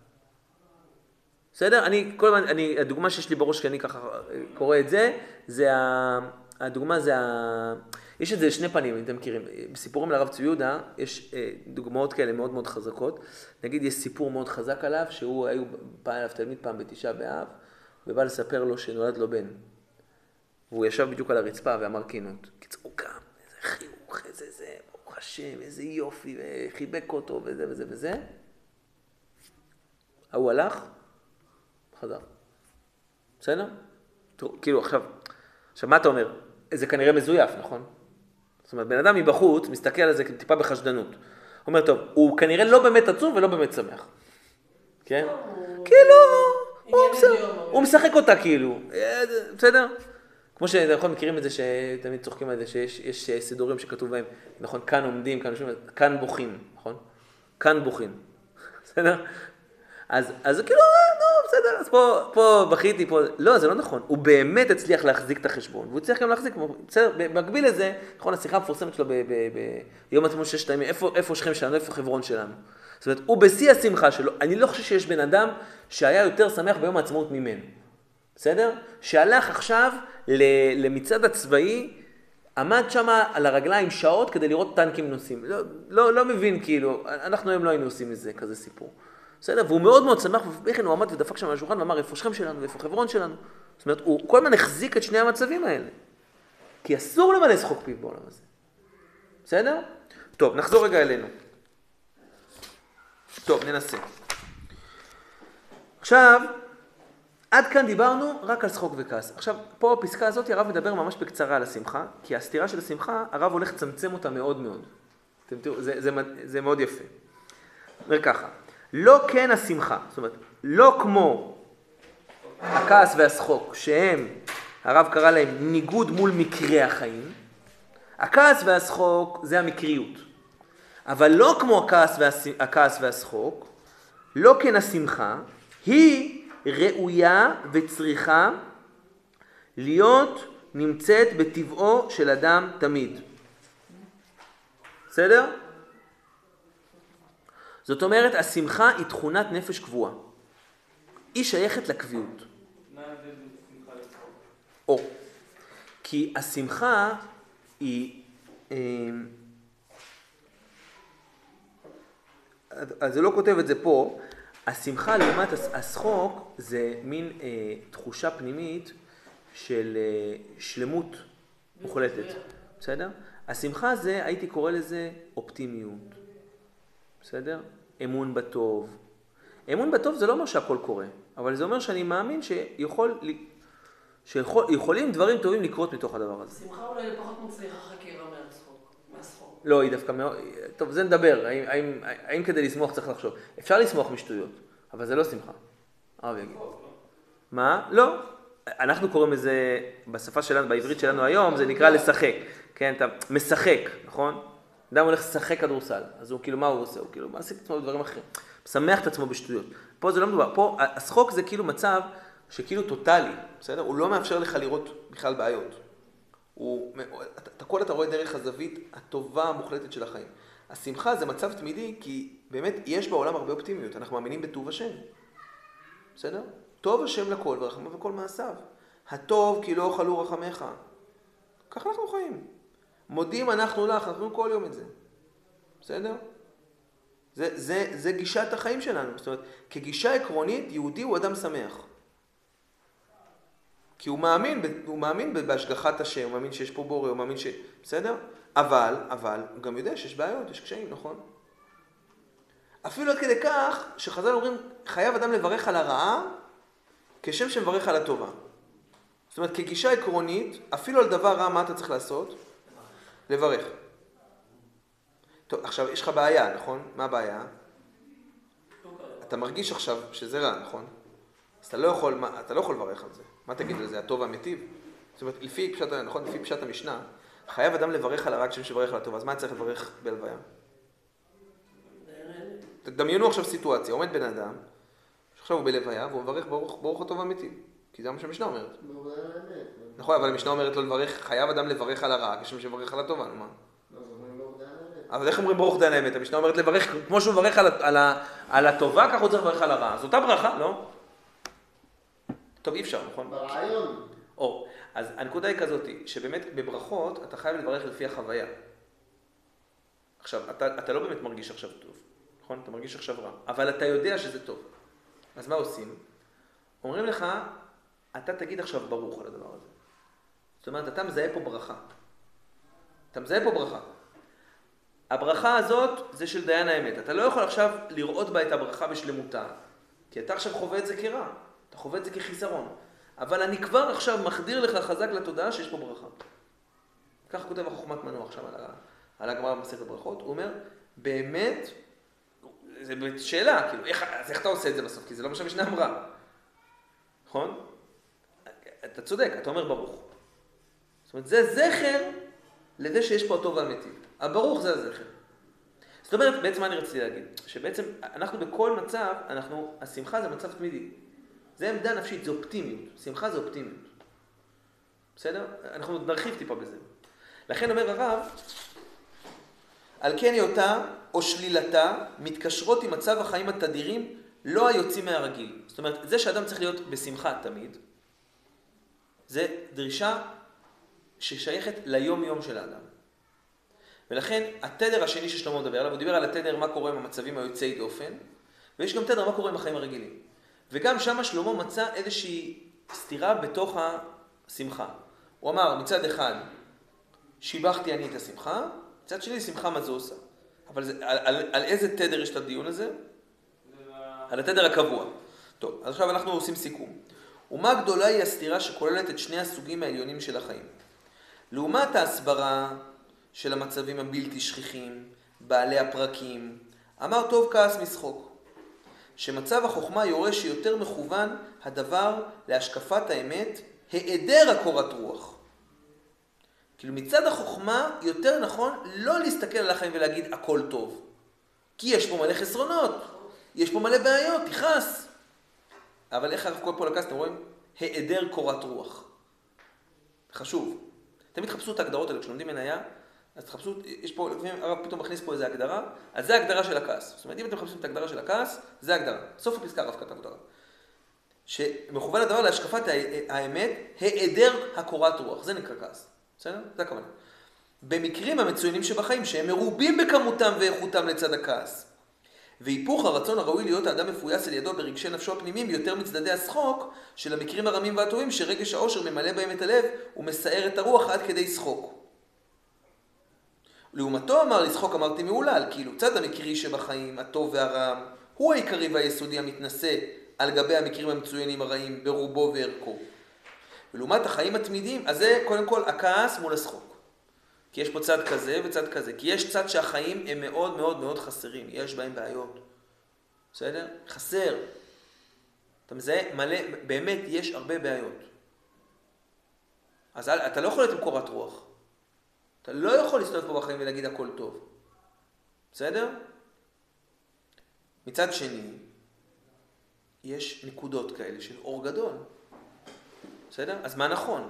בסדר? אני, כל הזמן, אני, הדוגמה שיש לי בראש, כי אני ככה קורא את זה, זה ה, הדוגמה זה ה, יש את זה שני פנים, אם אתם מכירים. בסיפורים לרב צבי יהודה, יש דוגמאות כאלה מאוד מאוד חזקות. נגיד, יש סיפור מאוד חזק עליו, שהוא, היו פעם אליו תלמיד פעם בתשעה באב, ובא לספר לו שנולד לו בן. והוא ישב בדיוק על הרצפה ואמר קינות. קיצור, הוא קם, איזה חיוך, איזה זה, ברוך השם, איזה יופי, וחיבק אותו וזה וזה וזה. הוא הלך, חזר. בסדר? כאילו, עכשיו, עכשיו מה אתה אומר? זה כנראה מזויף, נכון? זאת אומרת, בן אדם מבחוץ מסתכל על זה טיפה בחשדנות. הוא אומר, טוב, הוא כנראה לא באמת עצוב ולא באמת שמח. כן? כאילו, הוא משחק אותה כאילו. בסדר? כמו שאנחנו מכירים את זה, שתמיד צוחקים על זה, שיש סידורים שכתוב בהם, נכון, כאן עומדים, כאן יושבים, כאן בוכים, נכון? כאן בוכים. בסדר? אז, אז כאילו, נו, בסדר, אז פה, פה בכיתי, פה, לא, זה לא נכון. הוא באמת הצליח להחזיק את החשבון, והוא הצליח גם להחזיק, בסדר, במקביל לזה, נכון, השיחה המפורסמת שלו ביום עצמו ששת הימים, איפה, איפה שכם שלנו, איפה חברון שלנו. זאת אומרת, הוא בשיא השמחה שלו. אני לא חושב שיש בן אדם שהיה יותר שמח ביום העצמאות ממנו. בסדר? שהלך עכשיו למצעד הצבאי, עמד שם על הרגליים שעות כדי לראות טנקים נוסעים. לא, לא, לא מבין, כאילו, אנחנו היום לא היינו עושים איזה כזה סיפור. בסדר? והוא מאוד מאוד שמח, ובכן הוא עמד ודפק שם על השולחן ואמר, איפה שכם שלנו ואיפה חברון שלנו. זאת אומרת, הוא כל הזמן החזיק את שני המצבים האלה. כי אסור למלא שחוק פיו בעולם הזה. בסדר? טוב, נחזור רגע אלינו. טוב, ננסה. עכשיו, עד כאן דיברנו רק על שחוק וכעס. עכשיו, פה בפסקה הזאת הרב מדבר ממש בקצרה על השמחה, כי הסתירה של השמחה, הרב הולך לצמצם אותה מאוד מאוד. אתם תראו, זה, זה, זה מאוד יפה. אומר ככה, לא כן השמחה, זאת אומרת, לא כמו הכעס והשחוק, שהם, הרב קרא להם ניגוד מול מקרי החיים, הכעס והשחוק זה המקריות. אבל לא כמו הכעס, והש... הכעס והשחוק, לא כן השמחה, היא ראויה וצריכה להיות נמצאת בטבעו של אדם תמיד. בסדר? זאת אומרת, השמחה היא תכונת נפש קבועה. היא שייכת לקביעות. מה ההבדל בין שמחה לצחוק? או, כי השמחה היא... אז זה לא כותב את זה פה, השמחה לעומת השחוק זה מין אה, תחושה פנימית של אה, שלמות מוחלטת. בסדר? השמחה זה, הייתי קורא לזה אופטימיות. בסדר? אמון בטוב. אמון בטוב זה לא אומר שהכל קורה, אבל זה אומר שאני מאמין שיכול, שיכולים דברים טובים לקרות מתוך הדבר הזה. שמחה אולי פחות מצליחה חקירה מהצחוק, מהשחוק. לא, היא דווקא מאוד... טוב, זה נדבר. האם, האם, האם כדי לשמוח צריך לחשוב? אפשר לשמוח משטויות, אבל זה לא שמחה. הרב יגיד. מה? לא. אנחנו קוראים לזה, בשפה שלנו, בעברית שלנו היום, זה נקרא לשחק. כן, אתה משחק, נכון? אדם הולך לשחק כדורסל. אז הוא כאילו, מה הוא עושה? הוא כאילו, מעסיק את עצמו בדברים אחרים. משמח את עצמו בשטויות. פה זה לא מדובר. פה, השחוק זה כאילו מצב שכאילו טוטלי, בסדר? הוא לא מאפשר לך לראות בכלל בעיות. הוא, את הכל אתה רואה דרך הזווית הטובה המוחלטת של החיים. השמחה זה מצב תמידי, כי באמת יש בעולם הרבה אופטימיות. אנחנו מאמינים בטוב השם. בסדר? טוב השם לכל ורחמו וכל מעשיו. הטוב כי לא אוכלו רחמך. ככה אנחנו חיים. מודים אנחנו לך, אנחנו כל יום את זה. בסדר? זה, זה, זה גישת החיים שלנו. זאת אומרת, כגישה עקרונית, יהודי הוא אדם שמח. כי הוא מאמין, הוא מאמין בהשגחת השם, הוא מאמין שיש פה בורא, הוא מאמין ש... בסדר? אבל, אבל, הוא גם יודע שיש בעיות, יש קשיים, נכון? אפילו עד כדי כך, שחז"ל אומרים, חייב אדם לברך על הרעה, כשם שמברך על הטובה. זאת אומרת, כגישה עקרונית, אפילו על דבר רע, מה אתה צריך לעשות? לברך. טוב, עכשיו, יש לך בעיה, נכון? מה הבעיה? אתה מרגיש עכשיו שזה רע, נכון? אז אתה לא יכול, אתה לא יכול לברך על זה. מה תגיד לזה? הטוב והמיטיב? זאת אומרת, לפי פשט, נכון, לפי פשט המשנה, חייב אדם לברך על הרע כשם שברך על הטוב. אז מה צריך לברך בלוויה? תדמיינו עכשיו סיטואציה, עומד בן אדם, שעכשיו הוא בלוויה, והוא מברך ברוך, ברוך הטוב והמיטיב. כי זה מה שהמשנה אומרת. נכון, אבל המשנה אומרת לו לברך, חייב אדם לברך על הרע כשם שברך על הטוב, נו מה? אבל איך אומרים ברוך דיין האמת? המשנה אומרת לברך, כמו שהוא מברך על, על, על הטובה, כך הוא צריך לברך על הרע. אז אותה ברכה, לא? טוב, אי אפשר, נכון? ברעיון. או, אז הנקודה היא כזאת, שבאמת בברכות אתה חייב לברך לפי החוויה. עכשיו, אתה, אתה לא באמת מרגיש עכשיו טוב, נכון? אתה מרגיש עכשיו רע, אבל אתה יודע שזה טוב. אז מה עושים? אומרים לך, אתה תגיד עכשיו ברוך על הדבר הזה. זאת אומרת, אתה מזהה פה ברכה. אתה מזהה פה ברכה. הברכה הזאת זה של דיין האמת. אתה לא יכול עכשיו לראות בה את הברכה בשלמותה, כי אתה עכשיו חווה את זה כרע. אתה חווה את זה כחיסרון. אבל אני כבר עכשיו מחדיר לך חזק לתודעה שיש פה ברכה. ככה כותב החוכמת מנוח עכשיו על, על הגמרא במסכת ברכות. הוא אומר, באמת, זה שאלה, כאילו, איך, אז איך אתה עושה את זה בסוף? כי זה לא מה שהמשנה אמרה. נכון? אתה צודק, אתה אומר ברוך. זאת אומרת, זה זכר לזה שיש פה הטוב והמיטיב. הברוך זה הזכר. זאת אומרת, בעצם מה אני רציתי להגיד? שבעצם אנחנו בכל מצב, אנחנו, השמחה זה מצב תמידי. זה עמדה נפשית, זה אופטימיות. שמחה זה אופטימיות. בסדר? אנחנו נרחיב טיפה בזה. לכן אומר הרב, על כן היותה או שלילתה מתקשרות עם מצב החיים התדירים לא היוצאים מהרגיל. זאת אומרת, זה שאדם צריך להיות בשמחה תמיד, זה דרישה ששייכת ליום יום של האדם. ולכן התדר השני ששלמה מדבר עליו, הוא דיבר על התדר מה קורה עם המצבים היוצאי דופן, ויש גם תדר מה קורה עם החיים הרגילים. וגם שם שלמה מצא איזושהי סתירה בתוך השמחה. הוא אמר מצד אחד, שיבחתי אני את השמחה, מצד שני, שמחה מה זה עושה. אבל זה, על, על, על איזה תדר יש את הדיון הזה? על התדר הקבוע. טוב, אז עכשיו אנחנו עושים סיכום. ומה גדולה היא הסתירה שכוללת את שני הסוגים העליונים של החיים. לעומת ההסברה של המצבים הבלתי שכיחים, בעלי הפרקים, אמר טוב כעס משחוק. שמצב החוכמה יורש שיותר מכוון הדבר להשקפת האמת, היעדר הקורת רוח. כאילו מצד החוכמה יותר נכון לא להסתכל על החיים ולהגיד הכל טוב. כי יש פה מלא חסרונות, יש פה מלא בעיות, תכעס. אבל איך הרב קורא פה לקס, אתם רואים? היעדר קורת רוח. חשוב. תמיד תחפשו את ההגדרות האלה, כשלומדים מניה, אז תחפשו, יש פה, לפעמים הרב פתאום מכניס פה איזה הגדרה, אז זה ההגדרה של הכעס. זאת אומרת, אם אתם מחפשים את ההגדרה של הכעס, זה ההגדרה. סוף הפסקה הרב כתב אותה. שמכוון הדבר להשקפת האמת, היעדר הקורת רוח. זה נקרא כעס. בסדר? זה הכוונה. במקרים המצוינים שבחיים, שהם מרובים בכמותם ואיכותם לצד הכעס. והיפוך הרצון הראוי להיות האדם מפויס על ידו ברגשי נפשו הפנימיים יותר מצדדי השחוק של המקרים הרמים והטובים שרגש האושר ממלא בהם את הלב ומסער את הרוח עד כדי שחוק. לעומתו אמר לשחוק אמרתי מעולל, כאילו צד המקרי שבחיים, הטוב והרם, הוא העיקרי והיסודי המתנשא על גבי המקרים המצוינים הרעים ברובו וערכו. ולעומת החיים התמידיים, אז זה קודם כל הכעס מול השחוק. כי יש פה צד כזה וצד כזה. כי יש צד שהחיים הם מאוד מאוד מאוד חסרים. יש בהם בעיות. בסדר? חסר. אתה מזהה מלא, באמת יש הרבה בעיות. אז אתה לא יכול להיות עם קורת רוח. אתה לא יכול להסתובב פה בחיים ולהגיד הכל טוב. בסדר? מצד שני, יש נקודות כאלה של אור גדול. בסדר? אז מה נכון?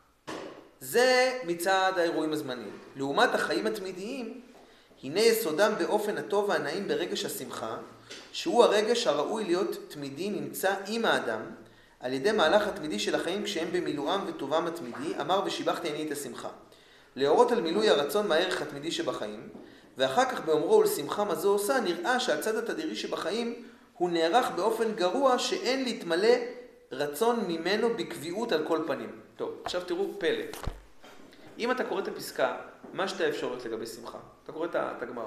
זה מצד האירועים הזמניים. לעומת החיים התמידיים, הנה יסודם באופן הטוב והנעים ברגש השמחה, שהוא הרגש הראוי להיות תמידי נמצא עם האדם, על ידי מהלך התמידי של החיים כשהם במילואם וטובם התמידי, אמר ושיבחתי אני את השמחה. להורות על מילוי הרצון מהערך התמידי שבחיים, ואחר כך באומרו ולשמחה מה זו עושה, נראה שהצד התדירי שבחיים הוא נערך באופן גרוע שאין להתמלא רצון ממנו בקביעות על כל פנים. טוב, עכשיו תראו פלא. אם אתה קורא את הפסקה, מה שתי האפשרויות לגבי שמחה? אתה קורא את הגמרא.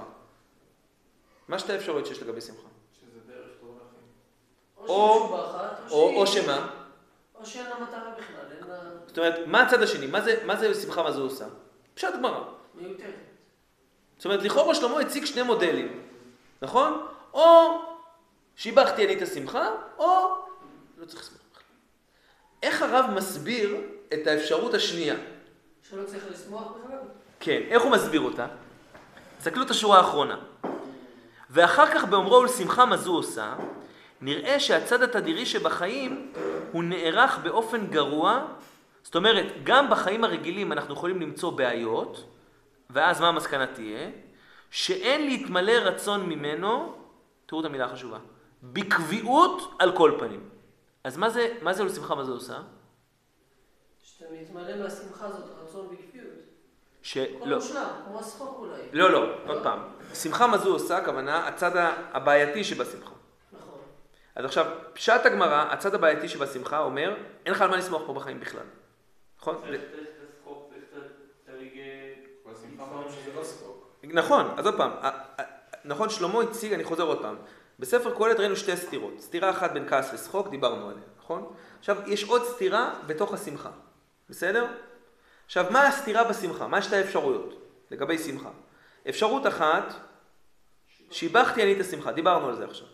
מה שתי האפשרויות שיש לגבי שמחה? שזה דרך טוב לחיים. או שמשובחת, או, או שמה? או שאין לה מטרה בכלל, אין לה... זאת אומרת, מה הצד השני? מה זה, מה זה שמחה, מה זה עושה? פשוט גמרא. מיותרת. זאת אומרת, לכאורה שלמה הציג שני מודלים, נכון? או שיבחתי אני את השמחה, או לא צריך לשמוח. איך הרב מסביר את האפשרות השנייה? שלא צריך לשמוח בכלל? כן, איך הוא מסביר אותה? תסתכלו את השורה האחרונה. ואחר כך באומרו ולשמחה מה זו עושה, נראה שהצד התדירי שבחיים הוא נערך באופן גרוע, זאת אומרת, גם בחיים הרגילים אנחנו יכולים למצוא בעיות, ואז מה המסקנה תהיה? שאין להתמלא רצון ממנו, תראו את המילה החשובה, בקביעות על כל פנים. אז מה זה, מה זה ולשמחה מה זה עושה? שאתה מתמלא מהשמחה הזאת, רצון בקביעות. שלא. כל שלב, כמו השחוק אולי. לא, לא, עוד פעם. שמחה מה זו עושה, הכוונה, הצד הבעייתי שבשמחה. נכון. אז עכשיו, פשט הגמרא, הצד הבעייתי שבשמחה אומר, אין לך על מה לשמוח פה בחיים בכלל. נכון? צריך לשחוק, צריך תריגי... בשמחה אמרנו שזה לא שחוק. נכון, אז עוד פעם, נכון, שלמה הציג, אני חוזר עוד פעם, בספר קהלת ראינו שתי סתירות, סתירה אחת בין כעס ושחוק, דיברנו עליה, נכון? עכשיו, יש עוד סתירה בתוך השמחה, בסדר? עכשיו, מה הסתירה בשמחה? מה שתי האפשרויות לגבי שמחה? אפשרות אחת, שיבחתי אני את השמחה, דיברנו על זה עכשיו.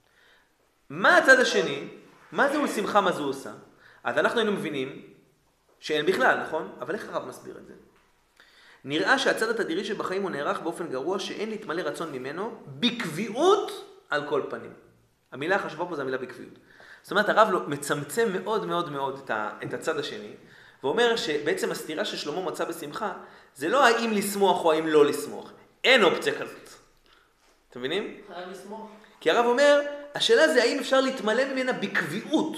מה הצד השני? מה זה ולשמחה מה זו עושה? אז אנחנו היינו מבינים שאין בכלל, נכון? אבל איך הרב מסביר את זה? נראה שהצד התדירי שבחיים הוא נערך באופן גרוע שאין להתמלא רצון ממנו בקביעות על כל פנים. המילה החשובה פה זה המילה בקביעות. זאת אומרת, הרב מצמצם מאוד מאוד מאוד את הצד השני, ואומר שבעצם הסתירה ששלמה מצא בשמחה, זה לא האם לשמוח או האם לא לשמוח. אין אופציה כזאת. אתם מבינים? חייב לשמוח. כי הרב אומר, השאלה זה האם אפשר להתמלא ממנה בקביעות.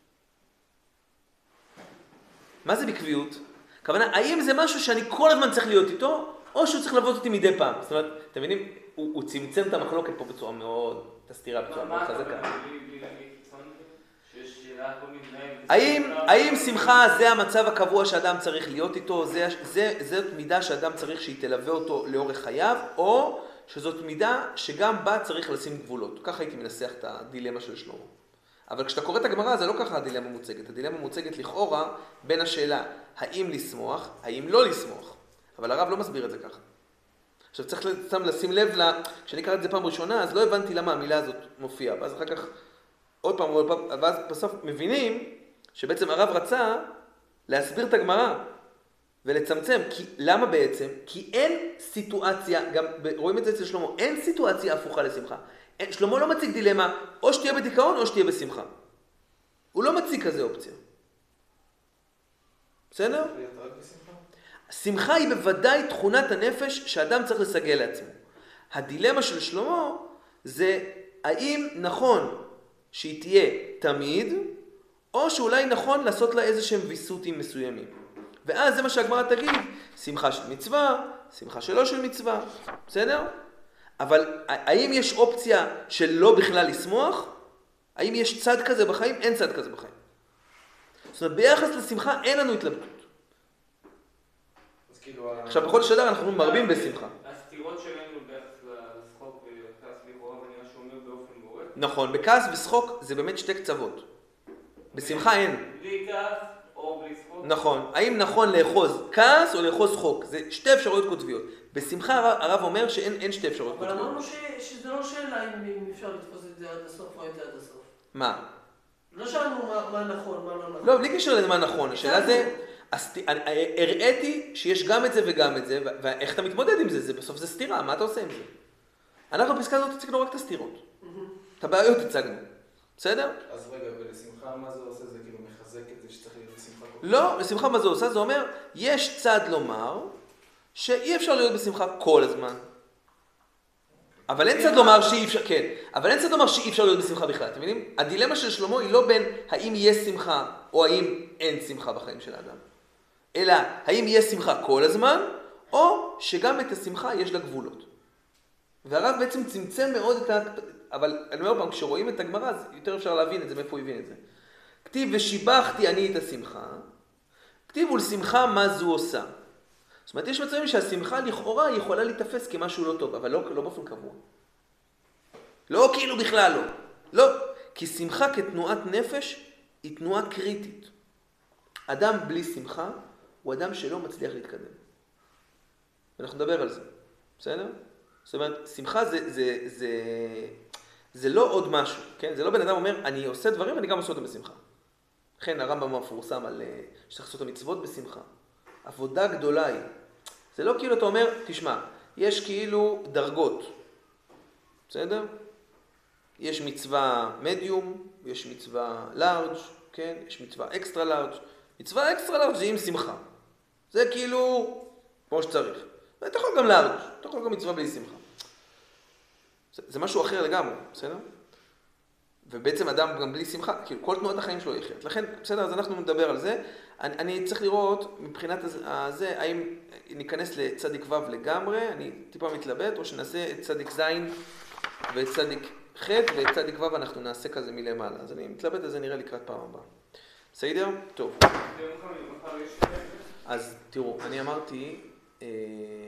מה זה בקביעות? הכוונה, האם זה משהו שאני כל הזמן צריך להיות איתו, או שהוא צריך לבוא אותי מדי פעם. זאת אומרת, אתם מבינים? הוא, הוא צמצם את המחלוקת פה בצורה מאוד, את הסתירה בצורה מאוד חזקה. בלי להגיד קיצון, שיש שאלה הכל מתנהל האם, האם שמחה זה המצב הקבוע שאדם צריך להיות איתו, זה, זה, זאת מידה שאדם צריך שהיא תלווה אותו לאורך חייו, או שזאת מידה שגם בה צריך לשים גבולות. ככה הייתי מנסח את הדילמה של שלמה. אבל כשאתה קורא את הגמרא זה לא ככה הדילמה מוצגת. הדילמה מוצגת לכאורה בין השאלה האם לשמוח, האם לא לשמוח. אבל הרב לא מסביר את זה ככה. עכשיו צריך סתם לשים לב, לה, כשאני קרא את זה פעם ראשונה, אז לא הבנתי למה המילה הזאת מופיעה. ואז אחר כך, עוד פעם, עוד פעם, ואז בסוף מבינים שבעצם הרב רצה להסביר את הגמרא ולצמצם. כי, למה בעצם? כי אין סיטואציה, גם רואים את זה אצל שלמה, אין סיטואציה הפוכה לשמחה. אין, שלמה לא מציג דילמה, או שתהיה בדיכאון או שתהיה בשמחה. הוא לא מציג כזה אופציה. בסדר? שמחה היא בוודאי תכונת הנפש שאדם צריך לסגל לעצמו. הדילמה של שלמה זה האם נכון שהיא תהיה תמיד, או שאולי נכון לעשות לה איזה שהם ויסותים מסוימים. ואז זה מה שהגמרא תגיד, שמחה של מצווה, שמחה שלא של מצווה, בסדר? אבל האם יש אופציה של לא בכלל לשמוח? האם יש צד כזה בחיים? אין צד כזה בחיים. זאת אומרת, ביחס לשמחה אין לנו התלבטות. עכשיו, בחודש אדר אנחנו מרבים בשמחה. הסתירות שלנו ביחס לשחוק וכעס לכאורה, ואני מה שאומר באופן גורף. נכון, בכעס ושחוק זה באמת שתי קצוות. בשמחה אין. בלי כעס או בלי שחוק. נכון. האם נכון לאחוז כעס או לאחוז שחוק? זה שתי אפשרויות קוטביות. בשמחה הרב אומר שאין שתי אפשרויות אבל קוטביות. אמרנו שזה לא שאלה אם אפשר לתפוס את זה עד הסוף או את זה עד הסוף. מה? לא שאלנו מה נכון, מה לא נכון. לא, בלי קשר למה נכון. השאלה זה, הראיתי שיש גם את זה וגם את זה, ואיך אתה מתמודד עם זה? זה בסוף זה סתירה, מה אתה עושה עם זה? אנחנו בפסקה הזאת הצגנו רק את הסתירות. את הבעיות הצגנו. בסדר? אז רגע, ולשמחה מה זה עושה? זה כאילו מחזק את זה שצריך להיות בשמחה כל כך? לא, לשמחה מה זה עושה? זה אומר, יש צד לומר שאי אפשר להיות בשמחה כל הזמן. אבל אין צד לומר שאי אפשר, כן, אבל אין צד לומר שאי אפשר להיות בשמחה בכלל, אתם מבינים? הדילמה של שלמה היא לא בין האם יש שמחה או האם אין שמחה בחיים של האדם. אלא האם יש שמחה כל הזמן, או שגם את השמחה יש לה גבולות. והרב בעצם צמצם מאוד את ה... אבל אני אומר פעם, כשרואים את הגמרא, אז יותר אפשר להבין את זה, מאיפה הוא הבין את זה. כתיב ושיבחתי אני את השמחה, כתיב ולשמחה מה זו עושה. זאת אומרת, יש מצבים שהשמחה לכאורה יכולה להתאפס כמשהו לא טוב, אבל לא, לא באופן קבוע. לא כאילו בכלל לא. לא, כי שמחה כתנועת נפש היא תנועה קריטית. אדם בלי שמחה הוא אדם שלא מצליח להתקדם. ואנחנו נדבר על זה, בסדר? זאת אומרת, שמחה זה, זה, זה, זה לא עוד משהו, כן? זה לא בן אדם אומר, אני עושה דברים ואני גם עושה אותם בשמחה. לכן הרמב"ם מפורסם על שצריך לעשות את המצוות בשמחה. עבודה גדולה היא. זה לא כאילו אתה אומר, תשמע, יש כאילו דרגות, בסדר? יש מצווה מדיום, יש מצווה לארג', כן? יש מצווה אקסטרה לארג'. מצווה אקסטרה לארג' זה עם שמחה. זה כאילו כמו שצריך. ואתה יכול גם לארג', אתה יכול גם מצווה בלי שמחה. זה, זה משהו אחר לגמרי, בסדר? ובעצם אדם גם בלי שמחה, כאילו כל תנועת החיים שלו היא אחרת. לכן, בסדר, אז אנחנו נדבר על זה. אני, אני צריך לראות מבחינת הזה, האם ניכנס לצדיק ו' לגמרי, אני טיפה מתלבט, או שנעשה את צדיק ז' ואת צדיק ח' ואת צדיק ו' אנחנו נעשה כזה מלמעלה. אז אני מתלבט, אז זה נראה לקראת פעם הבאה. בסדר? טוב. אז תראו, אני אמרתי...